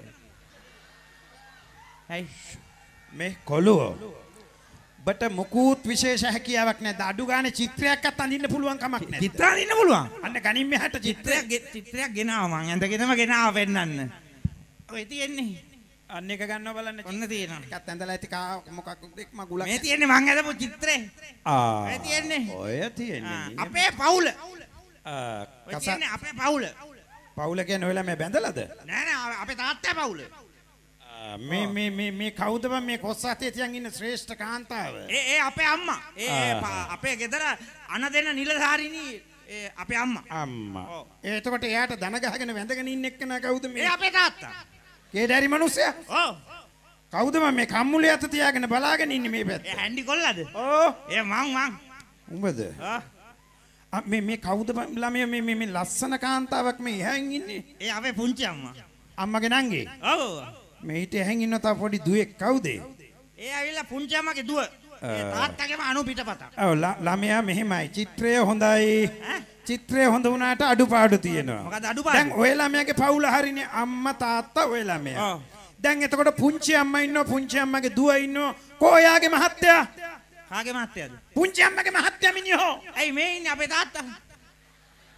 හයි මේ කොළුව බට මුකුත් විශේෂ හැකියාවක් නැද්ද අඩු ගානේ චිත්‍රයක්වත් අඳින්න පුළුවන් කමක් නැද්ද චිත්‍ර අඳින්න පුළුවන් අන්න ගනින් මෙහාට චිත්‍රයක් චිත්‍රයක් ගෙනාවා මං ඇඳගෙනම ගෙනාවා පෙන්නන්න ඔය තියෙන්නේ අන්න එක ගන්නව බලන්න ඔන්න තියෙනවා එකත් ඇඳලා ඇති කා මොකක් එක් මගුලක් මේ තියෙන්නේ මං ඇඳපු චිත්‍රේ ආ ඔය තියෙන්නේ ඔය තියෙන්නේ අපේ පවුල ආ ඔය තියෙන්නේ අපේ පවුල පවුල කියන්නේ ඔයලා මේ බැඳලාද නෑ නෑ අපේ තාත්තා පවුල මේ මේ මේ මේ කවුද බං මේ කොස්සතේ තියන් ඉන්න ශ්‍රේෂ්ඨ කාන්තාව ඒ ඒ අපේ අම්මා ඒ අපේ ගෙදර අන දෙන නිලධාරිනී ඒ අපේ අම්මා අම්මා ඒ එතකොට එයාට දන ගහගෙන වැඳගෙන ඉන්න එක්කන කවුද මේ ඒ අපේ තාත්තා කේඩාරි මිනිස්සයා ඔව් කවුද මම මේ කම්මුලේ අත තියාගෙන බලාගෙන ඉන්නේ මේ පැත්ත ඒ හැන්ඩි කොල්ලද ඕ ඒ මං මං උඹද ආ මේ මේ කවුද ළමයා මේ මේ මේ ලස්සන කාන්තාවක් මේ එහන් ඉන්නේ ඒ අපේ පුංචි අම්මා අම්මගේ නංගේ ඔව් මේ හිට එහන් ඉන්න තා පොඩි දුවෙක් කවුද ඒ ඇවිල්ලා පුංචි අම්මගේ දුව ඒ තාත්තගේම අනු පිටපත ඔව් ළමයා මෙහෙමයි චිත්‍රය හොඳයි චිත්‍රය හොඳ වුණාට අඩුපාඩු තියෙනවා මොකද අඩුපාඩු දැන් ඔය ළමයාගේ පවුල හරිනේ අම්මා තාත්තා ඔය ළමයා දැන් එතකොට පුංචි අම්මා ඉන්නවා පුංචි අම්මගේ දුව ඉන්නවා කොයාගේ මහත්තයා කාගේ මහත්තයාද පුංචි අම්මගේ මහත්තයා මිනිහෝ ඇයි මේ ඉන්නේ අපේ තාත්තා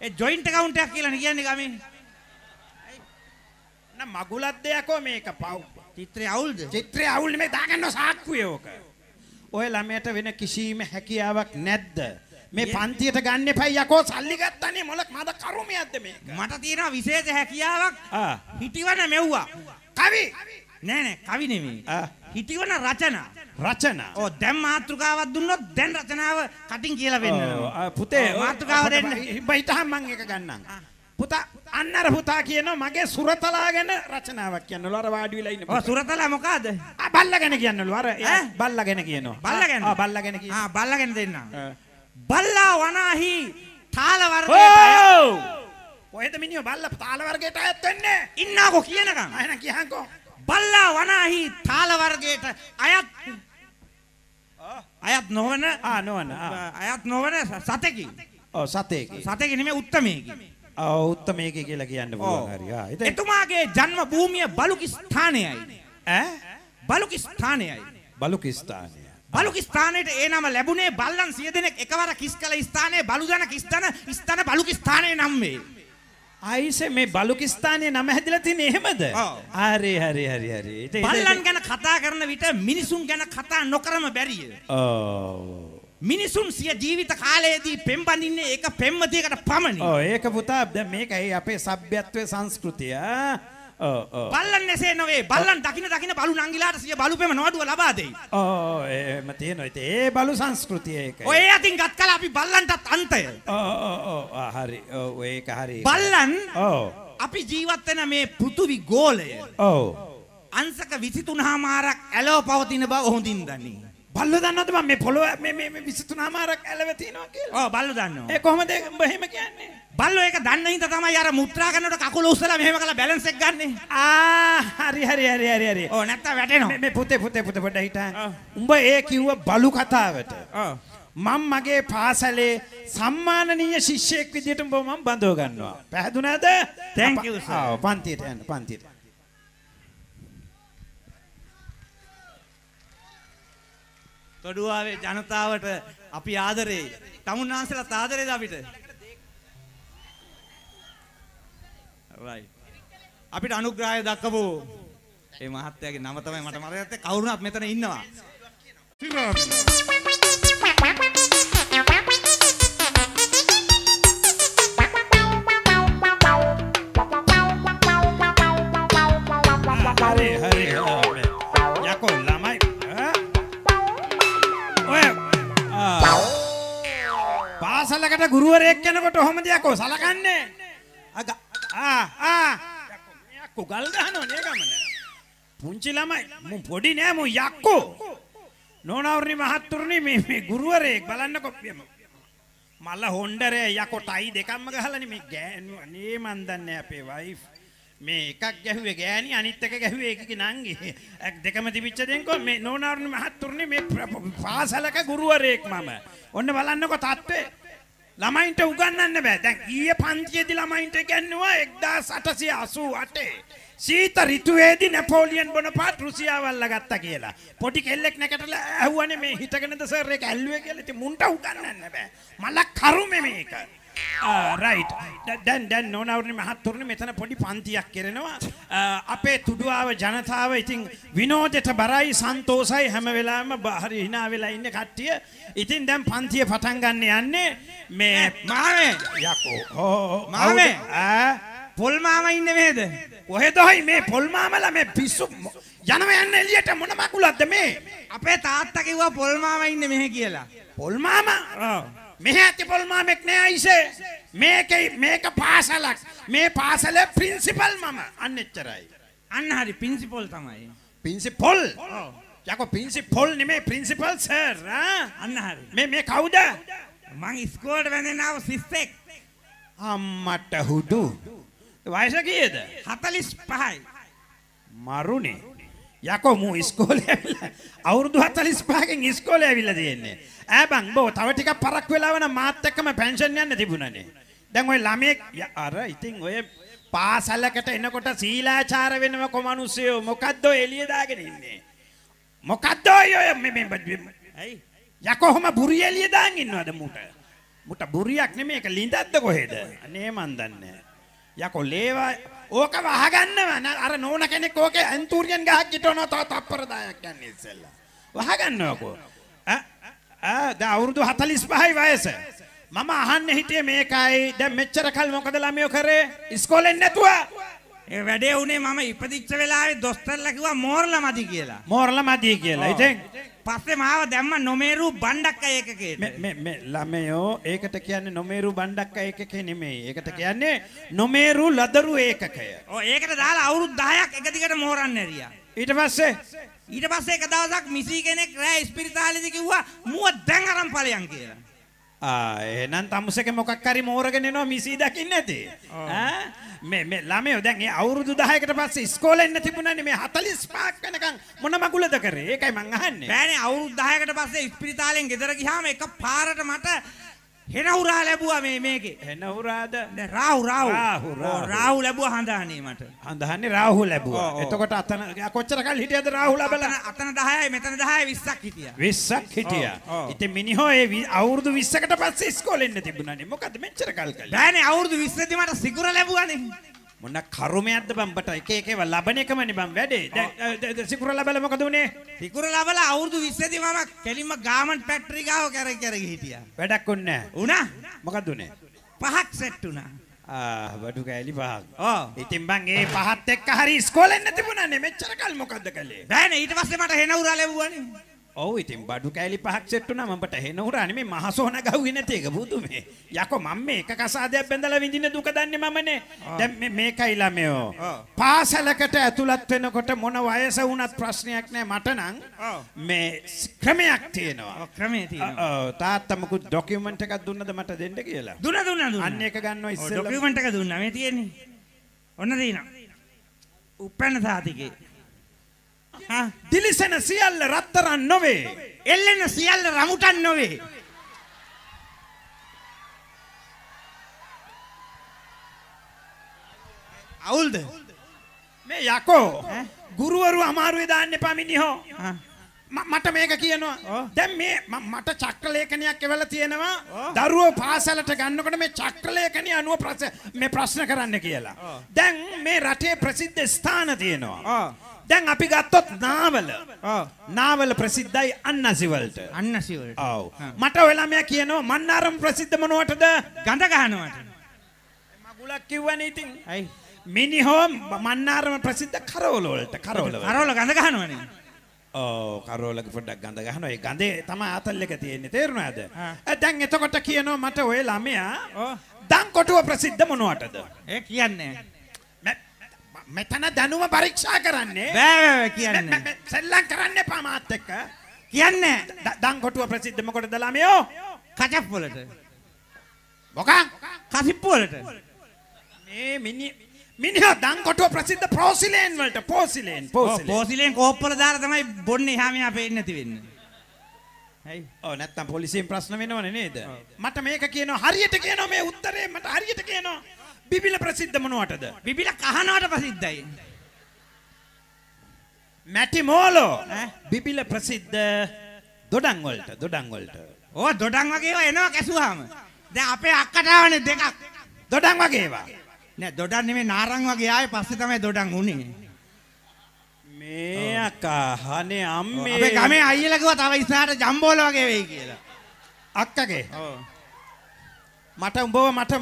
ඒ ජොයින්ට් account එකක් කියලා නේ කියන්නේ ගමේ. නම් මගුලක් දෙයක්ෝ මේක පව්. චිත්‍රය අවුල්ද? චිත්‍රය අවුල් නෙමෙයි දාගන්න සාක්කුවේ ඕක. ඔය ළමයට වෙන කිසිම හැකියාවක් නැද්ද? මේ පන්තියට ගන්න එපයි යකෝ සල්ලි ගත්තනේ මොලක් මද කරුමියක්ද මේක? මට තියෙනවා විශේෂ හැකියාවක්. ආ හිටිවන මෙව්වා. කවි නෑ නෑ කවි නෙමෙයි. ආ හිටිවන රචනා. රචනා. ඔව් දැන් මාතෘකාවක් දුන්නොත් දැන් රචනාව කටින් කියලා වෙන්නවා. පුතේ මාතෘකාව දෙන්න. බයිතහම් මං එක ගන්නම්. පුතා අන්න අර පුතා කියනවා මගේ සුරතලා ගැන රචනාවක් කියනවලු අර වාඩි වෙලා ඉන්න. ඔව් සුරතලා මොකද්ද? ආ බල්ලා ගැන කියනවලු අර බල්ලා ගැන කියනවා. බල්ලා ගැන. ආ බල්ලා ගැන කියනවා. ආ බල්ලා ගැන දෙන්න. බල්ලා වනාහි තාල වර්ගයට ඔව් කොහෙද මිනිහෝ බල්ලා තාල වර්ගයට අයත් වෙන්නේ? ඉන්නකෝ කියනකම්. අයන කියහන්කෝ. බල්ලා වනාහි තාල වර්ගයට අයත් අයත් නොවන ආ නොවන අයත් නොවන සතෙකි. ඔව් සතෙකි. සතෙකි නෙමෙයි උත්තමයෙකි. ඔව් උත්තමයෙකි කියලා කියන්න පුළුවන් හරි. ආ එතුමාගේ ජන්ම භූමිය බලුකිස්ථානයයි. ඈ බලුකිස්ථානයයි. බලුකිස්ථානය. බලුකිස්ථානයේ ඒ නම ලැබුණේ බල්ලන් සිය දෙනෙක් එකවර කිස් කළ ස්ථානයේ බලුදන කිස්තන ස්ථාන බලුකිස්ථානයේ නම් වේ. ආයිසේ මේ බලුකිස්ථානයේ නම හැදිලා තියෙන්නේ එහෙමද? හරි හරි හරි හරි. බල්ලන් ගැන කතා කරන විට මිනිසුන් ගැන කතා නොකරම බැරිය. ඔව්. මිනිසුන් සිය ජීවිත කාලයේදී පෙම් බඳින්නේ ඒක පෙම්වතියකට පමණි. ඔව් ඒක පුතා දැන් මේකයි අපේ සભ્યත්වයේ සංස්කෘතිය. ඔව් ඔව්. බල්ලන් නැසේ නොවේ. බල්ලන් දකින්න දකින්න බලු නංගිලාට සිය බලු පෙම නොඅඩුව ලබා දෙයි. ඔව් එහෙම තියෙනවා. ඉතින් ඒ බලු සංස්කෘතිය ඒකයි. ඔය අතින් ගත් කල අපි බල්ලන්ටත් අන්තය. ඔව් ඔව් ඔව් හරි. ඔව් ඒක හරි. බල්ලන් ඔව් අපි ජීවත් වෙන මේ පෘථුවි ගෝලය. ඔව්. අංශක විසිතුන හමාරක් ඇලව පවතින බව හොඳින් දනී. බල්ලෝ දන්නවද මම මේ පොළොව මේ මේ විසිතුන හමාරක් ඇලව තියනවා කියලා? ඔව් බල්ලෝ දන්නවා. ඒ කොහොමද උඹ එහෙම කියන්නේ? බල්ලෝ ඒක දන්න හින්දා තමයි අර මුත්‍රා කරනකොට කකුල උස්සලා මෙහෙම කරලා බැලන්ස් එක ගන්නෙ. ආ හරි හරි හරි හරි හරි. ඔව් නැත්තම් වැටෙනවා. මේ පුතේ පුතේ පුතේ පොඩ්ඩක් හිටා. උඹ ඒ කිව්ව බලු කතාවට. ඔව්. මම මගේ පාසලේ සම්මානනීය ශිෂ්‍යයෙක් විදියට උඹ මම බඳව ගන්නවා. පැහැදුනද? Thank you sir. ආ පන්තියට යන්න පන්තියට. තොඩුවාවේ ජනතාවට අපි ආදරේ. තමුන්නාන්සලාත් ආදරේද අපිට? right. අපිට අනුග්‍රහය දක්වපු මේ මහත්තයාගේ නම තමයි මට මතක නැත්තේ කවුරුණත් මෙතන ඉන්නවා. හරි හරි යකෝ ළමයි ඔය පාසලකට ගුරුවරයෙක් කෙනෙකුට කොහොමද යකෝ සලකන්නේ? ආ ආ යකෝ ගල් ගහනවා නේ ගමන. පුංචි ළමයි මු පොඩි නෑ මු යක්කෝ. නෝනාවරි මහත්තුරුනි මේ මේ ගුරුවරයෙක් බලන්නකො මල්ල හොණ්ඩරේ යකෝ ටයි දෙකක්ම ගහලානේ මේ ගෑනු අනේ මන් දන්නේ අපේ වයිෆ් මේ එකක් ගැහුවේ ගෑණි අනිත් එක ගැහුවේ එකගේ නංගි දෙකම තිබිච්ච දෙන්කෝ මේ නෝනාවරි මහත්තුරුනි මේ පාසලක ගුරුවරයෙක් මම ඔන්න බලන්නකො තත්ත්වේ ළමයින්ට උගන්වන්න බෑ. දැන් ඊයේ පන්තියේදී ළමයින්ට ඉගෙනුවා එක්දාස් අටසිය අසූ අටේ සීත ඍතුවේදී නැපෝලියන් බොනපාර්ට් රුසියාව අල්ලගත්තා කියලා. පොඩි කෙල්ලෙක් නැකටලා ඇහුවානේ මේ හිටගෙනද සර් ඒක ඇල්ලුවේ කියලා. ඉතින් මුන්ට උගන්වන්න බෑ. මල කරුමේ මේක. ආ රයිට්. දැන් දැන් නෝනාවරි මහත්තුරුනි මෙතන පොඩි පන්තියක් කරනවා. අපේ තුඩුවාව ජනතාව ඉතින් විනෝදයට බරයි සන්තෝසයි හැම වෙලාවෙම හරි hina වෙලා ඉන්න කට්ටිය. ඉතින් දැන් පන්තිය පටන් ගන්න යන්නේ මේ මාමේ යකෝ. ඕ මාමේ ඈ පොල් මාමා ඉන්නේ මෙහෙද? කොහෙදයි මේ පොල් මාමලා මේ පිස්සු යනවා යන්න එළියට මොන මකුලක්ද මේ? අපේ තාත්තා කිව්වා පොල් මාමා ඉන්නේ මෙහෙ කියලා. පොල් මාමා? ඔව්. මෙහෙ ඇති පොල් මාමෙක් නෑ අයිසේ. මේකේ මේක පාසලක්. මේ පාසලේ ප්‍රින්සිපල් මම. අන්න එච්චරයි. අන්න හරි ප්‍රින්සිපල් තමයි. ප්‍රින්සිපල්? ඔව්. යකෝ ප්‍රින්සිපල් නෙමෙයි ප්‍රින්සිපල් සර්. ආ අන්න හරි. මේ මේ කවුද? මං ඉස්කෝලේට වැඳෙන ආව සිස්සෙක්. අම්මට හුදු. වයස කීයද? හතළිස් පහයි. මරුනේ. යකෝ මූ ඉස්කෝලේ ඇවිල්ලා අවුරුදු හතළිස් පහකින් ඉස්කෝලේ ඇවිල්ලා තියෙන්නේ. ඈ බං බෝ තව ටිකක් පරක් වෙලා වන මාත් එක්කම පෙන්ෂන් යන්න තිබුණනේ. දැන් ඔය ළමෙක් අර ඉතින් ඔය පාසලකට එනකොට සීලාචාර වෙනව කොමනුස්සයෝ මොකද්ද ඔය එළිය දාගෙන ඉන්නේ? මොකද්ද ඔය මේ මේ ඇයි යකෝ හොම බුරිය එළිය දාන් ඉන්නවද මුට? මුට බුරියක් නෙමෙයි ඒක ලිඳක්ද කොහෙද? අනේ මන් දන්නේ. යකෝ ලේවා ඕක වහගන්නව අර නෝන කෙනෙක් ඕකේ ඇන්තූරියන් ගහක් හිටවනවා තව තප්පර දහයක් යන්නේ ඉස්සෙල්ලා. වහගන්නවකෝ. ඈ ආ දැන් අවුරුදු හතළිස් පහයි වයස. මම අහන්නේ හිටියේ මේකයි. දැන් මෙච්චර කල් මොකද ළමයෝ කරේ? ඉස්කෝලෙන් නැතුව. ඒ වැඩේ උනේ මම ඉපදිච්ච වෙලාවේ දොස්තරලා කිව්වා මෝරලා මදි කියලා. මෝරලා මදි කියලා. ඉතින් පස්සේ මාව දැම්ම නොමේරු බණ්ඩක්ක ඒකකේට. මේ මේ මේ ළමයෝ ඒකට කියන්නේ නොමේරු බණ්ඩක්ක ඒකකේ නෙමෙයි. ඒකට කියන්නේ නොමේරු ලදරු ඒකකය. ඔව් ඒකට දාලා අවුරුදු දහයක් එක දිගට මෝරන්න ඇරියා. ඊට පස්සේ ඊට පස්සේ එක දවසක් මිසි කෙනෙක් රෑ ඉස්පිරිතාලෙදි කිව්වා මුව දැන් අරන් ඵලයන් කියලා. ආ එහෙනම් තමුසේක මොකක් හරි මෝරගෙන එනවා මිසි දකින්න නැති. ඈ මේ මේ ළමයෝ දැන් ඒ අවුරුදු දහයකට පස්සේ ඉස්කෝලෙන් තිබුණානේ මේ හතළිස් පහක් වෙනකන් මොන මගුලද කරේ? ඒකයි මං අහන්නේ. බෑනේ අවුරුදු දහයකට පස්සේ ඉස්පිරිතාලෙන් ගෙදර ගියාම එක පාරට මට හෙන හුරා ලැබුවා මේ මේකේ. හෙන හුරාද? දැන් රාහු රාහු. රාහු රාහු. රාහු ලැබුවා හඳහනේ මට. හඳහනේ රාහු ලැබුවා. එතකොට අතන කොච්චර කල් හිටියද රාහු ලැබලා? අතන දහයයි මෙතන දහයයි විස්සක් හිටියා. විස්සක් හිටියා. ඉතින් මිනිහෝ ඒ අවුරුදු විස්සකට පස්සේ ඉස්කෝලෙන් තිබුණානේ. මොකද්ද මෙච්චර කල් කළේ? බෑනේ අවුරුදු විස්සේදී මට සිකුර ලැබුවානේ. මොන කරුමයක්ද බම්බට එක එක ඒවා ලබන එකමනේ බම් වැඩේ. දැන් සිකුර ලැබලා මොකද උනේ? සිකුර ලැබලා අවුරුදු විස්සේදී මම කෙලින්ම ගාමන්ට් ෆැක්ටරි ගාව කරේ කරේ හිටියා. වැඩක් උන්නේ නැහැ. උනා? මොකද උනේ? පහක් සෙට් උනා. ආ බඩු කෑලි පහක්. ඔව්. ඉතින් බං ඒ පහත් එක්ක හරි ඉස්කෝලෙන් තිබුණානේ. මෙච්චර කල් මොකද්ද කළේ? බෑනේ ඊට පස්සේ මට හෙන උරා ලැබුවානේ. ඔව් ඉතින් බඩු කෑලි පහක් සෙට් වුණා මඹට හෙන උරා නෙමෙයි මහසෝන ගහුවේ නැති එක බුදු මේ. යකෝ මම මේ එක කසාදයක් බැඳලා විඳින දුක දන්නේ මමනේ. දැන් මේ මේකයි ළමයෝ. පාසලකට ඇතුළත් වෙනකොට මොන වයස වුණත් ප්‍රශ්නයක් නැහැ මට නම්. මේ ක්‍රමයක් තියෙනවා. ඔව් ක්‍රමයේ තියෙනවා. ඔව් තාත්තා මොකුත් ડોකියුමන්ට් එකක් දුන්නද මට දෙන්න කියලා. දුන්නා දුන්නා දුන්නා. අන්න ඒක ගන්නවා ඉස්සෙල්ලා. ડોකියුමන්ට් එක දුන්නා මේ තියෙන්නේ. ඔන්න දිනා. උපැන්න සාතිකේ. හා දිලිසෙන සියල්ල රත්තරන් නොවේ. එල්ලෙන සියල්ල රමුටන් නොවේ. අවුල්ද? මේ යකෝ ගුරුවරු අමාරුවේ දාන්න එපා මිනිහෝ. මට මේක කියනවා. දැන් මේ මට චක්‍ර ලේඛනයක් එවලා තියෙනවා. දරුවෝ පාසලට ගන්නකොට මේ චක්‍ර ලේඛනිය අනුව ප්‍රශ්න මේ ප්‍රශ්න කරන්න කියලා. දැන් මේ රටේ ප්‍රසිද්ධ ස්ථාන තියෙනවා. දැන් අපි ගත්තොත් නාවල. නාවල ප්‍රසිද්ධයි අන්නසි වලට. අන්නසි වලට. ඔව්. මට ඔය ළමයා කියනවා මන්නාරම් ප්‍රසිද්ධ මොනවටද? ගඳ ගන්නවට. මගුලක් කිව්වනේ ඉතින්. අයි මිනිහෝ මන්නාරම ප්‍රසිද්ධ කරවල වලට. කරවල වලට. කරවල ගඳ ගන්නවනේ. ඕ කරෝලක පොඩ්ඩක් ගඳ ගහනවා. ඒ ගඳේ තමයි ආතල් එක තියෙන්නේ. තේරුණාද? දැන් එතකොට කියනවා මට ඔය ළමයා දන්කොටුව ප්‍රසිද්ධ මොනවටද? ඒ කියන්නේ. මෙතන දැනුම පරීක්ෂා කරන්නේ. බෑ බෑ කියන්නේ. සෙල්ලම් කරන්න එපා මාත් එක්ක. කියන්නේ. දන්කොටුව ප්‍රසිද්ධ මොකටද ළමයෝ? කචප් වලට. මොකක්? කසිප්පු වලට. මේ මිනි මිනිහා දන්කොටුව ප්‍රසිද්ධ පෝසිලේන් වලට. පෝසිලේන් පෝසිලේන්. පෝසිලේන් කෝප්පල දාලා තමයි බොන්නේ එහා මෙහා පේන්නේ නැති වෙන්නේ. හයි. ඔව් නැත්තම් පොලිසියෙන් ප්‍රශ්න වෙනවනේ නේද? මට මේක කියනවා හරියට කියනවා මේ උත්තරේ මට හරියට කියනවා. බිබිල ප්‍රසිද්ධ මොනවටද? බිබිල කහනවට ප්‍රසිද්ධයි. මැටි මෝලෝ බිබිල ප්‍රසිද්ධ දොඩම් වලට දොඩම් වලට. ඕ දොඩම් වගේ ඒවා එනවා කැසුවාම. දැන් අපේ අක්කට ආවනේ දෙකක්. දොඩම් වගේ ඒවා. නෑ දොඩම් නෙමෙයි නාරං වගේ ආයේ පස්සේ තමයි දොඩම් උනේ. මේ අක්කා අනේ අම්මේ. අපේ ගමේ අයියලා කිව්වා තව ඉස්සරහට ජම්බෝල වගේ වෙයි කියලා. අක්කගේ. ඔව්. මට උඹව මට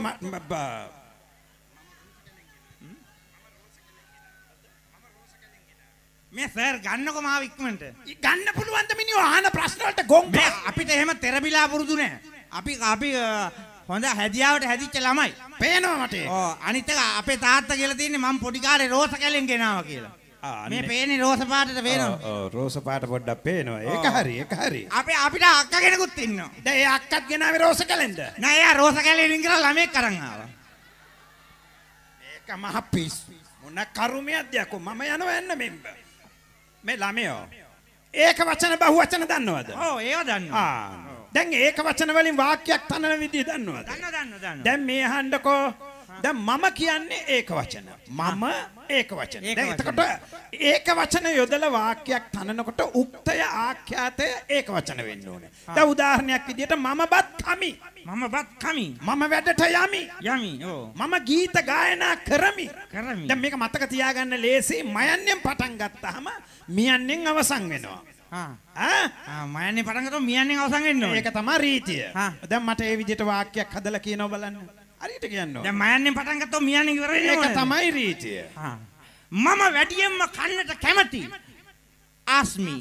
මේ සර් ගන්නකො මාව ඉක්මනට. ගන්න පුළුවන් ද මිනිහෝ අහන ප්‍රශ්න වලට ගොන්. මේ අපිට එහෙම තෙරබිලා පුරුදු නෑ. අපි අපි හොඳ හැදියාවට හැදිච්ච ළමයි. පේනවා මට. ඔව් අනිත් එක අපේ තාත්තා කියලා තියෙන්නේ මම පොඩි කාලේ රෝස කැලෙන් ගෙනාවා කියලා. මේ පේන්නේ රෝස පාටට පේනවා. ඔව් රෝස පාට පොඩ්ඩක් පේනවා. ඒක හරි ඒක හරි. අපේ අපිට අක්කා කෙනෙකුත් ඉන්නවා. දැන් ඒ අක්කත් ගෙනාවේ රෝස කැලෙන්ද? නෑ එයා රෝස කැලෙන් ඉඳලා ළමෙක් අරන් ආවා. මේක මහ පිස්සු. මොන කරුමයක්ද යකෝ මම යනවා යන්න මෙම්බ. මේ ළමයෝ ඒක වචන බහුව වචන දන්නවද? ඔව් ඒව දන්නවා. ආ දැන් ඒක වචන වලින් වාක්‍යයක් තනන විදිය දන්නවද? දන්නවා දන්නවා දන්නවා. දැන් මේ අහන්නකෝ දැන් මම කියන්නේ ඒක වචන. මම ඒක වචන. දැන් එතකොට ඒක වචන යොදලා වාක්‍යයක් තනනකොට උක්තය ආඛ්‍යාතය ඒක වචන වෙන්න ඕනේ. දැන් උදාහරණයක් විදිහට මම බත් කමි. මම බත් කමි. මම වැඩට යමි. යමි. ඔව්. මම ගීත ගායනා කරමි. කරමි. දැන් මේක මතක තියාගන්න ලේසි. මයන්නෙන් පටන් ගත්තාම මියන්නෙන් අවසන් වෙනවා. ආ ආ ආ මයන්නේ පටන් ගත්තොත් මියන්නේ අවසන් වෙන්න ඕනේ. ඒක තමයි රීතිය. හා. දැන් මට ඒ විදිහට වාක්‍යයක් හදලා කියනවා බලන්න. හරියට කියනවා. දැන් මයන්නේ පටන් ගත්තොත් මියන්නේ ඉවර වෙන්න ඕනේ. ඒක තමයි රීතිය. ආ මම වැඩියෙන්ම කන්නට කැමති ආස්මි.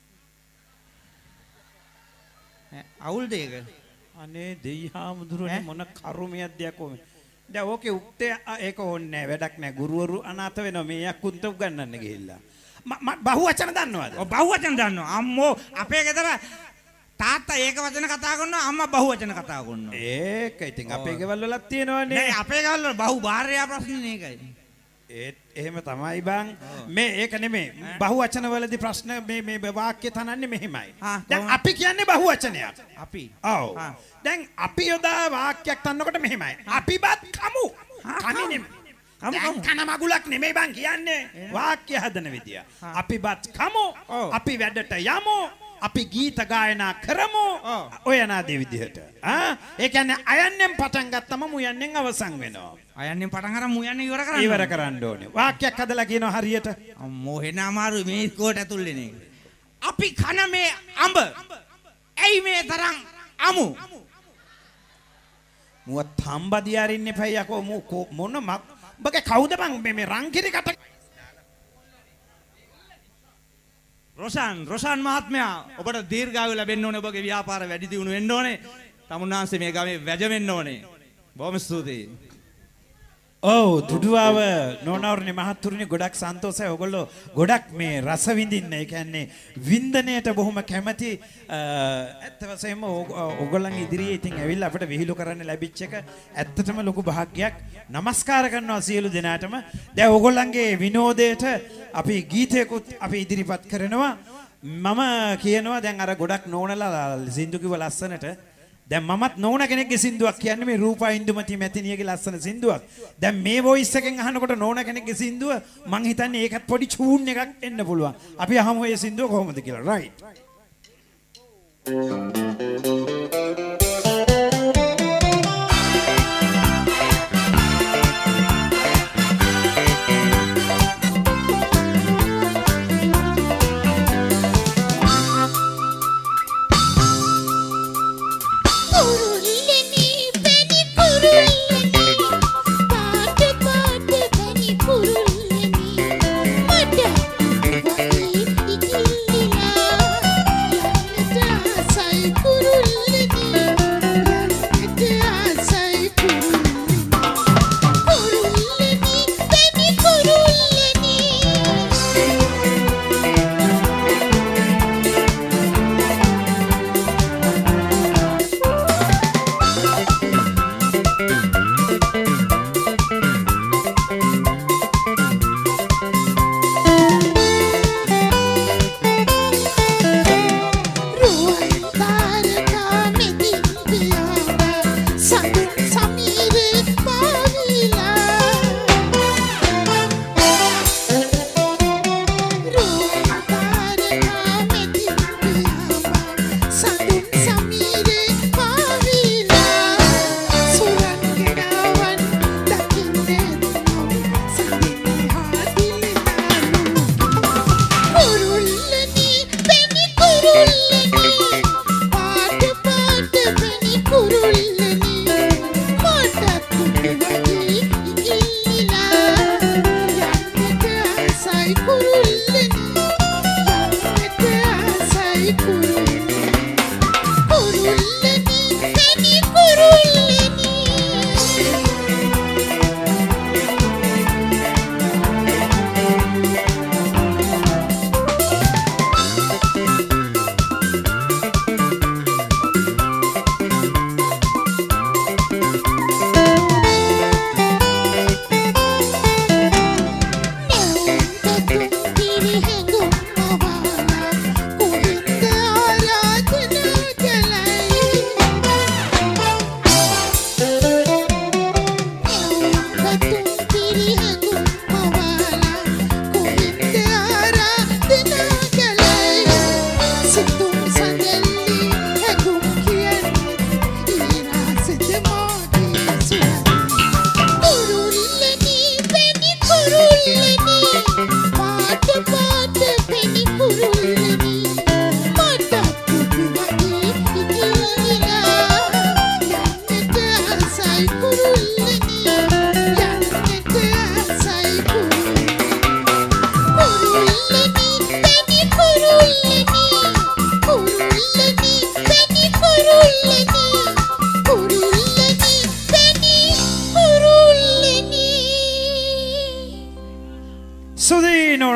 අවුල්ද ඒක? අනේ දෙයිහාමුදුරනේ මොන කරුමියක්ද යකෝ. දැන් ඕකේ උක්තේ ඒක ඕනේ නැහැ. වැඩක් නැහැ. ගුරුවරු අනාථ වෙනවා. මේ යක්කුන්ට උගන්වන්න ගිහිල්ලා. මම බහුවචන දන්නවද? ඔව් බහුවචන දන්නවා. අම්මෝ අපේ ගෙදර තාත්තා ඒක වචන කතා කරනවා අම්මා බහුවචන කතා කරනවා. ඒක ඉතින් අපේ ගෙවල් වලත් තියෙනවනේ. නෑ අපේ ගෙවල් වල බහු භාර්යා ප්‍රශ්නේ ඒකයි. ඒත් එහෙම තමයි බං. මේ ඒක නෙමෙයි. බහුවචන වලදී ප්‍රශ්න මේ මේ වාක්‍ය තනන්නේ මෙහෙමයි. දැන් අපි කියන්නේ බහුවචනයක්. අපි. ඔව්. දැන් අපි යොදා වාක්‍යයක් තනනකොට මෙහෙමයි. අපි බත් කමු. කමි නෙමෙයි. කම කන මගුලක් නෙමෙයි බං කියන්නේ. වාක්‍ය හදන විදිය. අපි බත් කමු. අපි වැඩට යමු. අපි ගීත ගායනා කරමු. ඔය නාදී විදිහට. ආ ඒ කියන්නේ අයන්නෙන් පටන් ගත්තම මුයන්නෙන් අවසන් වෙනවා. අයන්නෙන් පටන් අරන් මුයන්නේ ඉවර කරන්න. ඉවර කරන්න ඕනේ. වාක්‍යයක් හදලා කියනවා හරියට. අම්මෝ එන අමාරුයි මේ කෝට ඇතුල් වෙන එක. අපි කන මේ අඹ. ඇයි මේ තරම් අමු? මුව තම්බදී අරින්න එපයි යකෝ මොන බගේ කවුද බං මේ මේ රංගිරි කට රොෂාන් රොෂාන් මහත්මයා ඔබට දීර්ඝායු ලැබෙන්න ඕනේ ඔබගේ ව්‍යාපාර වැඩි දියුණු වෙන්න ඕනේ තමුන්නාන්සේ මේ ගමේ වැජෙන්න ඕනේ බොහොම ස්තුතියි ඔව් දුඩුවාව නෝනවරුනි මහත්තුරුනි ගොඩක් සන්තෝෂයි ඔයගොල්ලෝ ගොඩක් මේ රස විඳින්න ඒ කියන්නේ වින්දනයට බොහොම කැමති ඇත්ත වශයෙන්ම ඔයගොල්ලන් ඉදිරියේ ඉතින් ඇවිල්ලා අපිට විහිළු කරන්න ලැබිච්ච එක ඇත්තටම ලොකු භාග්යක් නමස්කාර කරනවා සියලු දෙනාටම දැන් ඔයගොල්ලන්ගේ විනෝදයට අපි ගීතයකුත් අපි ඉදිරිපත් කරනවා මම කියනවා දැන් අර ගොඩක් නෝනලා සින්දු කිව්ව ලස්සනට දැන් මමත් නෝන කෙනෙක්ගේ සින්දුවක් කියන්නේ මේ රූපා ඉන්දුමති මැතිනියගේ ලස්සන සින්දුවක්. දැන් මේ වොයිස් එකෙන් අහනකොට නෝන කෙනෙක්ගේ සින්දුව මං හිතන්නේ ඒකත් පොඩි චූන් එකක් එන්න පුළුවන්. අපි අහමු මේ සින්දුව කොහොමද කියලා. රයිට්.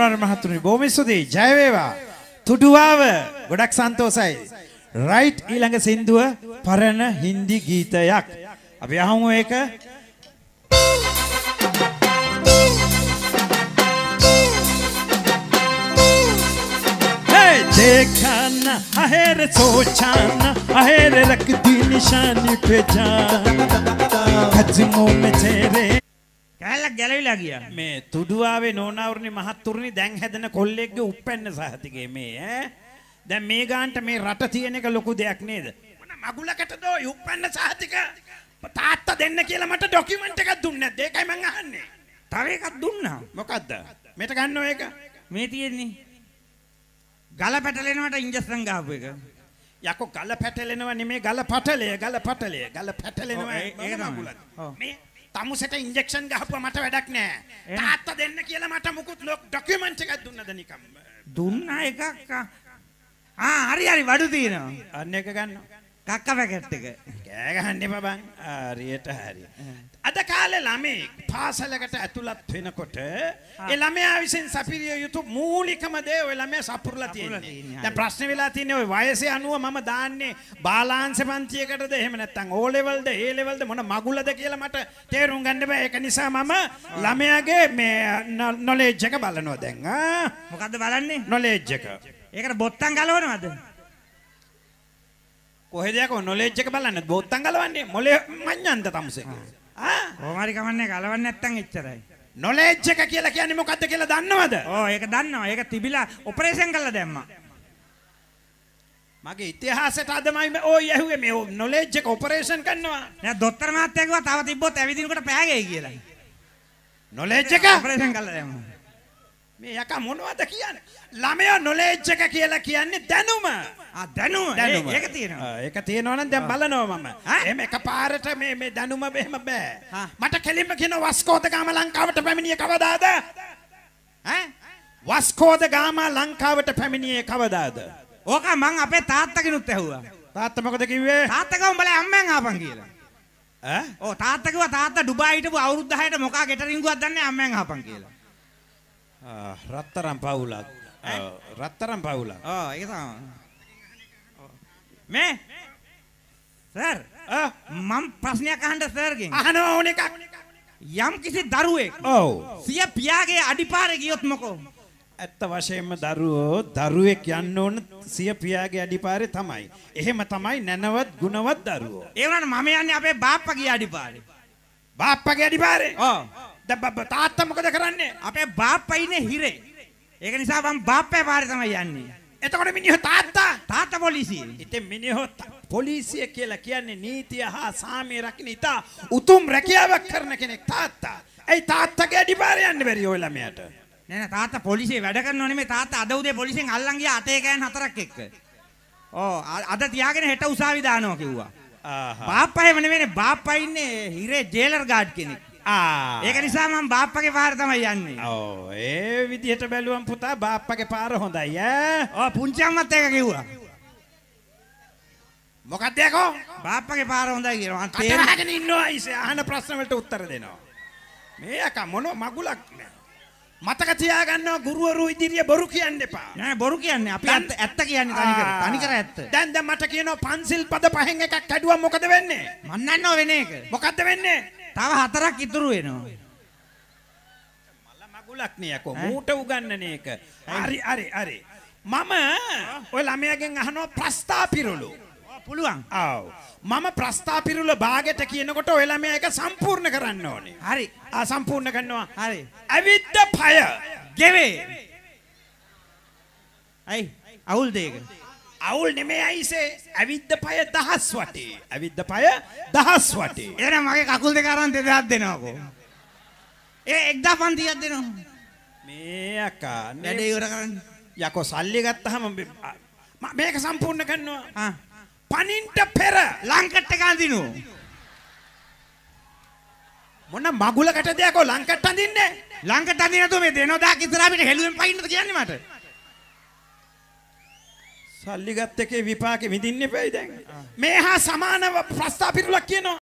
නෝනාවරි මහතුනි බොහොම ස්තුතියි ජය වේවා තුඩුවාව ගොඩක් සන්තෝසයි රයිට් ඊළඟ සින්දුව පරණ හින්දි ගීතයක් අපි අහමු ඒක देखा न अहेर सोचा न अहेर रख दी निशानी पे जान कदमों में तेरे කැලක් ගැලවිලා ගියා මේ තුඩුවාවේ නෝනාවරණි මහත්තුරුනි දැන් හැදෙන කොල්ලෙක්ගේ උප්පැන්න සහතිකේ මේ ඈ දැන් මේ ගාන්ට මේ රට තියෙන එක ලොකු දෙයක් නේද මොන මගුලකටද ඔය උප්පැන්න සහතික තාත්තා දෙන්න කියලා මට ડોකියුමන්ට් එකක් දුන්නේ නැද්ද ඒකයි මං අහන්නේ තව එකක් දුන්නා මොකද්ද මෙතන ගන්නව ඒක මේ තියෙන්නේ ගල පැටලෙනවට ඉන්ජෙක්ෂන් ගහපු එක. යකෝ ගල පැටලෙනව නෙමේ ගල පටලය ගල පටලය ගල පැටලෙනව ඒක තමයි. මේ තමුසෙට ඉන්ජෙක්ෂන් ගහපුවා මට වැඩක් නෑ. තාත්තා දෙන්න කියලා මට මුකුත් ડોකියුමන්ට් එකක් දුන්නද නිකම්. දුන්නා එකක්. ආ හරි හරි වඩු තියෙනවා. අන්න එක ගන්නවා. කක්ක පැකට් එක. කෑ ගහන්න එපා බං. හරියට හරි. අද කාලේ ළමයි පාසලකට ඇතුළත් වෙනකොට ඒ ළමයා විසින් සපිරිය යුතු මූලිකම දේ ඔය ළමයා සපුරලා තියෙන්නේ. දැන් ප්‍රශ්න වෙලා තියෙන්නේ ඔය වයසේ අනුව මම දාන්නේ බාලාංශ පන්තියකටද එහෙම නැත්නම් O levelද A levelද මොන මගුලද කියලා මට තේරුම් ගන්න බෑ. ඒක නිසා මම ළමයාගේ මේ knowledge එක බලනවා දැන්. ආ මොකද්ද බලන්නේ? knowledge එක. ඒකට බොත්තම් ගලවනවද? කොහෙද යකෝ knowledge එක බලන්න බොත්තම් ගලවන්නේ මොලේ මඤ්ඤන්ද තමුසෙක. කොහොමරි කමන්නේ ගලවන්නේ නැත්තම් එච්චරයි. knowledge එක කියලා කියන්නේ මොකද්ද කියලා දන්නවද? ඔව් ඒක දන්නවා. ඒක තිබිලා ඔපරේෂන් කරලා දැම්මා. මගේ ඉතිහාසයට අදමයි ඔය ඇහුවේ මේ knowledge එක ඔපරේෂන් කරනවා. නෑ දොස්තර මහත්තයා කිව්වා තව තිබ්බොත් ඇවිදිනකොට පෑගෙයි කියලා. knowledge එක ඔපරේෂන් කරලා දැම්මා. මේ යකා මොනවද කියන්නේ? ළමයා knowledge එක කියලා කියන්නේ දැනුම. ආ දැනුම. දැනුම. ඒක තියෙනවා. ඒක තියෙනවා නම් දැන් බලනවා මම. එහෙම එකපාරට මේ මේ දැනුම බෙහෙම බෑ. මට කෙලින්ම කියන වස්කෝද ගාම ලංකාවට පැමිණියේ කවදාද? ඈ? වස්කෝද ගාම ලංකාවට පැමිණියේ කවදාද? ඕක මං අපේ තාත්තගෙනුත් ඇහුවා. තාත්තා මොකද කිව්වේ? තාත්තා ගම බලයි අම්මෙන් ආපන් කියලා. ඈ? ඔව් තාත්තා කිව්වා තාත්තා ඩුබායි හිටපු අවුරුදු දහයට මොකා ගෙටරින්ගුවක් දන්නේ අම්මෙන් ආපන් කියලා. ආ රත්තරන් පවුලක්. රත්තරන් පවුලක්. ඔව් ඒක තමයි. මේ සර් මම ප්‍රශ්නයක් අහන්න සර්ගෙන්. අහනවා ඕන එකක්. යම් කිසි දරුවෙක් ඔව් සිය පියාගේ අඩිපාරේ ගියොත් මොකෝ? ඇත්ත වශයෙන්ම දරුවෝ දරුවෙක් යන්න ඕන සිය පියාගේ අඩිපාරේ තමයි. එහෙම තමයි නැනවත් ගුණවත් දරුවෝ. ඒ වුණාට මම යන්නේ අපේ බාප්පගේ අඩිපාරේ. බාප්පගේ අඩිපාරේ? ඔව්. දැන් තාත්තා මොකද කරන්නේ? අපේ බාප්පා ඉන්නේ හිරේ. ඒක නිසා මම බාප්පේ පාරේ තමයි යන්නේ. එතකොට මිනිහ තාත්තා තාත්තා පොලිසිය. ඉතින් මිනිහ පොලිසිය කියලා කියන්නේ නීතිය හා සාමය රකින්න ඉතා උතුම් රැකියාවක් කරන කෙනෙක් තාත්තා. ඒ තාත්තගේ අඩිපාරේ යන්න බැරි ඔය ළමයාට. නෑ නෑ තාත්තා පොලිසිය වැඩ කරනව නෙමෙයි තාත්තා අද උදේ පොලිසියෙන් අල්ලන් ගියා අතේ කෑන් හතරක් එක්ක. ඕ අද තියාගෙන හෙට උසාවි දානවා කිව්වා. ආහා. බාප්පා එහෙම නෙමෙයිනේ බාප්පා ඉන්නේ හිරේ ජේලර් ගාඩ් කෙනෙක්. ආ. ඒක නිසා මම බාප්පගේ පාර තමයි යන්නේ. ඔව් ඒ විදිහට බැලුවම් පුතා බාප්පගේ පාර හොඳයි ඈ. ඔව් පුංචි අම්මත් ඒක කිව්වා. මොකක්ද යකෝ? බාප්පගේ පාර හොඳයි කියනවා. තේරෙගෙන ඉන්නවා ඉතින් අහන ප්‍රශ්න වලට උත්තර දෙනවා. මේ යකා මොන මගුලක් නෑ. මතක තියාගන්නවා ගුරුවරු ඉදිරියේ බොරු කියන්න එපා. නෑ බොරු කියන්නේ අපි ඇත්ත ඇත්ත කියන්නේ තනිකර තනිකර ඇත්ත. දැන් දැන් මට කියනවා පන්සිල් පද පහෙන් එකක් කැඩුවා මොකද වෙන්නේ? මන් දන්නව වෙන එක. මොකද්ද වෙන්නේ? තව හතරක් ඉතුරු වෙනවා. මල මගුලක් නේ යකෝ මූට උගන්නන එක. හරි හරි හරි. මම ඔය ළමයාගෙන් අහනවා ප්‍රස්තාපිරුළු. පුළුවන්. ආව්. මම ප්‍රස්තාපිරුල භාගයට කියනකොට ඔය ළමයා ඒක සම්පූර්ණ කරන්න ඕනේ. හරි. ආ සම්පූර්ණ කරනවා. හරි. අවිද්ද පය. ගෙවේ. අයි අවුල් දෙක. අවුල් නෙමෙයි අයිසේ. අවිද්ද පය දහස් වටේ. අවිද්ද පය දහස් වටේ. එහෙනම් මගේ කකුල් දෙක අරන් දෙදහක් දෙනවකෝ. ඒ එක්දා පන්තියක් දෙනවා. මේ අකා වැඩේ ඉවර කරන්න. යකෝ සල්ලි ගත්තාම මේක සම්පූර්ණ කරනවා. ආ පනින්ට පෙර ලංකට් එක අඳිනවා. මොන මගුලකටද යකෝ ලංකට් අඳින්නේ? ලංකට් අඳින්න නැතුව මේ දෙනෝදාක් ඉස්සරහ අපිට හෙළුවෙන් පයින්නද කියන්නේ මට? සල්ලි ගත්ත එකේ විපාකෙ විඳින්න එපායි දැන්. මේ හා සමානව ප්‍රස්තාපිරුලක් කියනවා.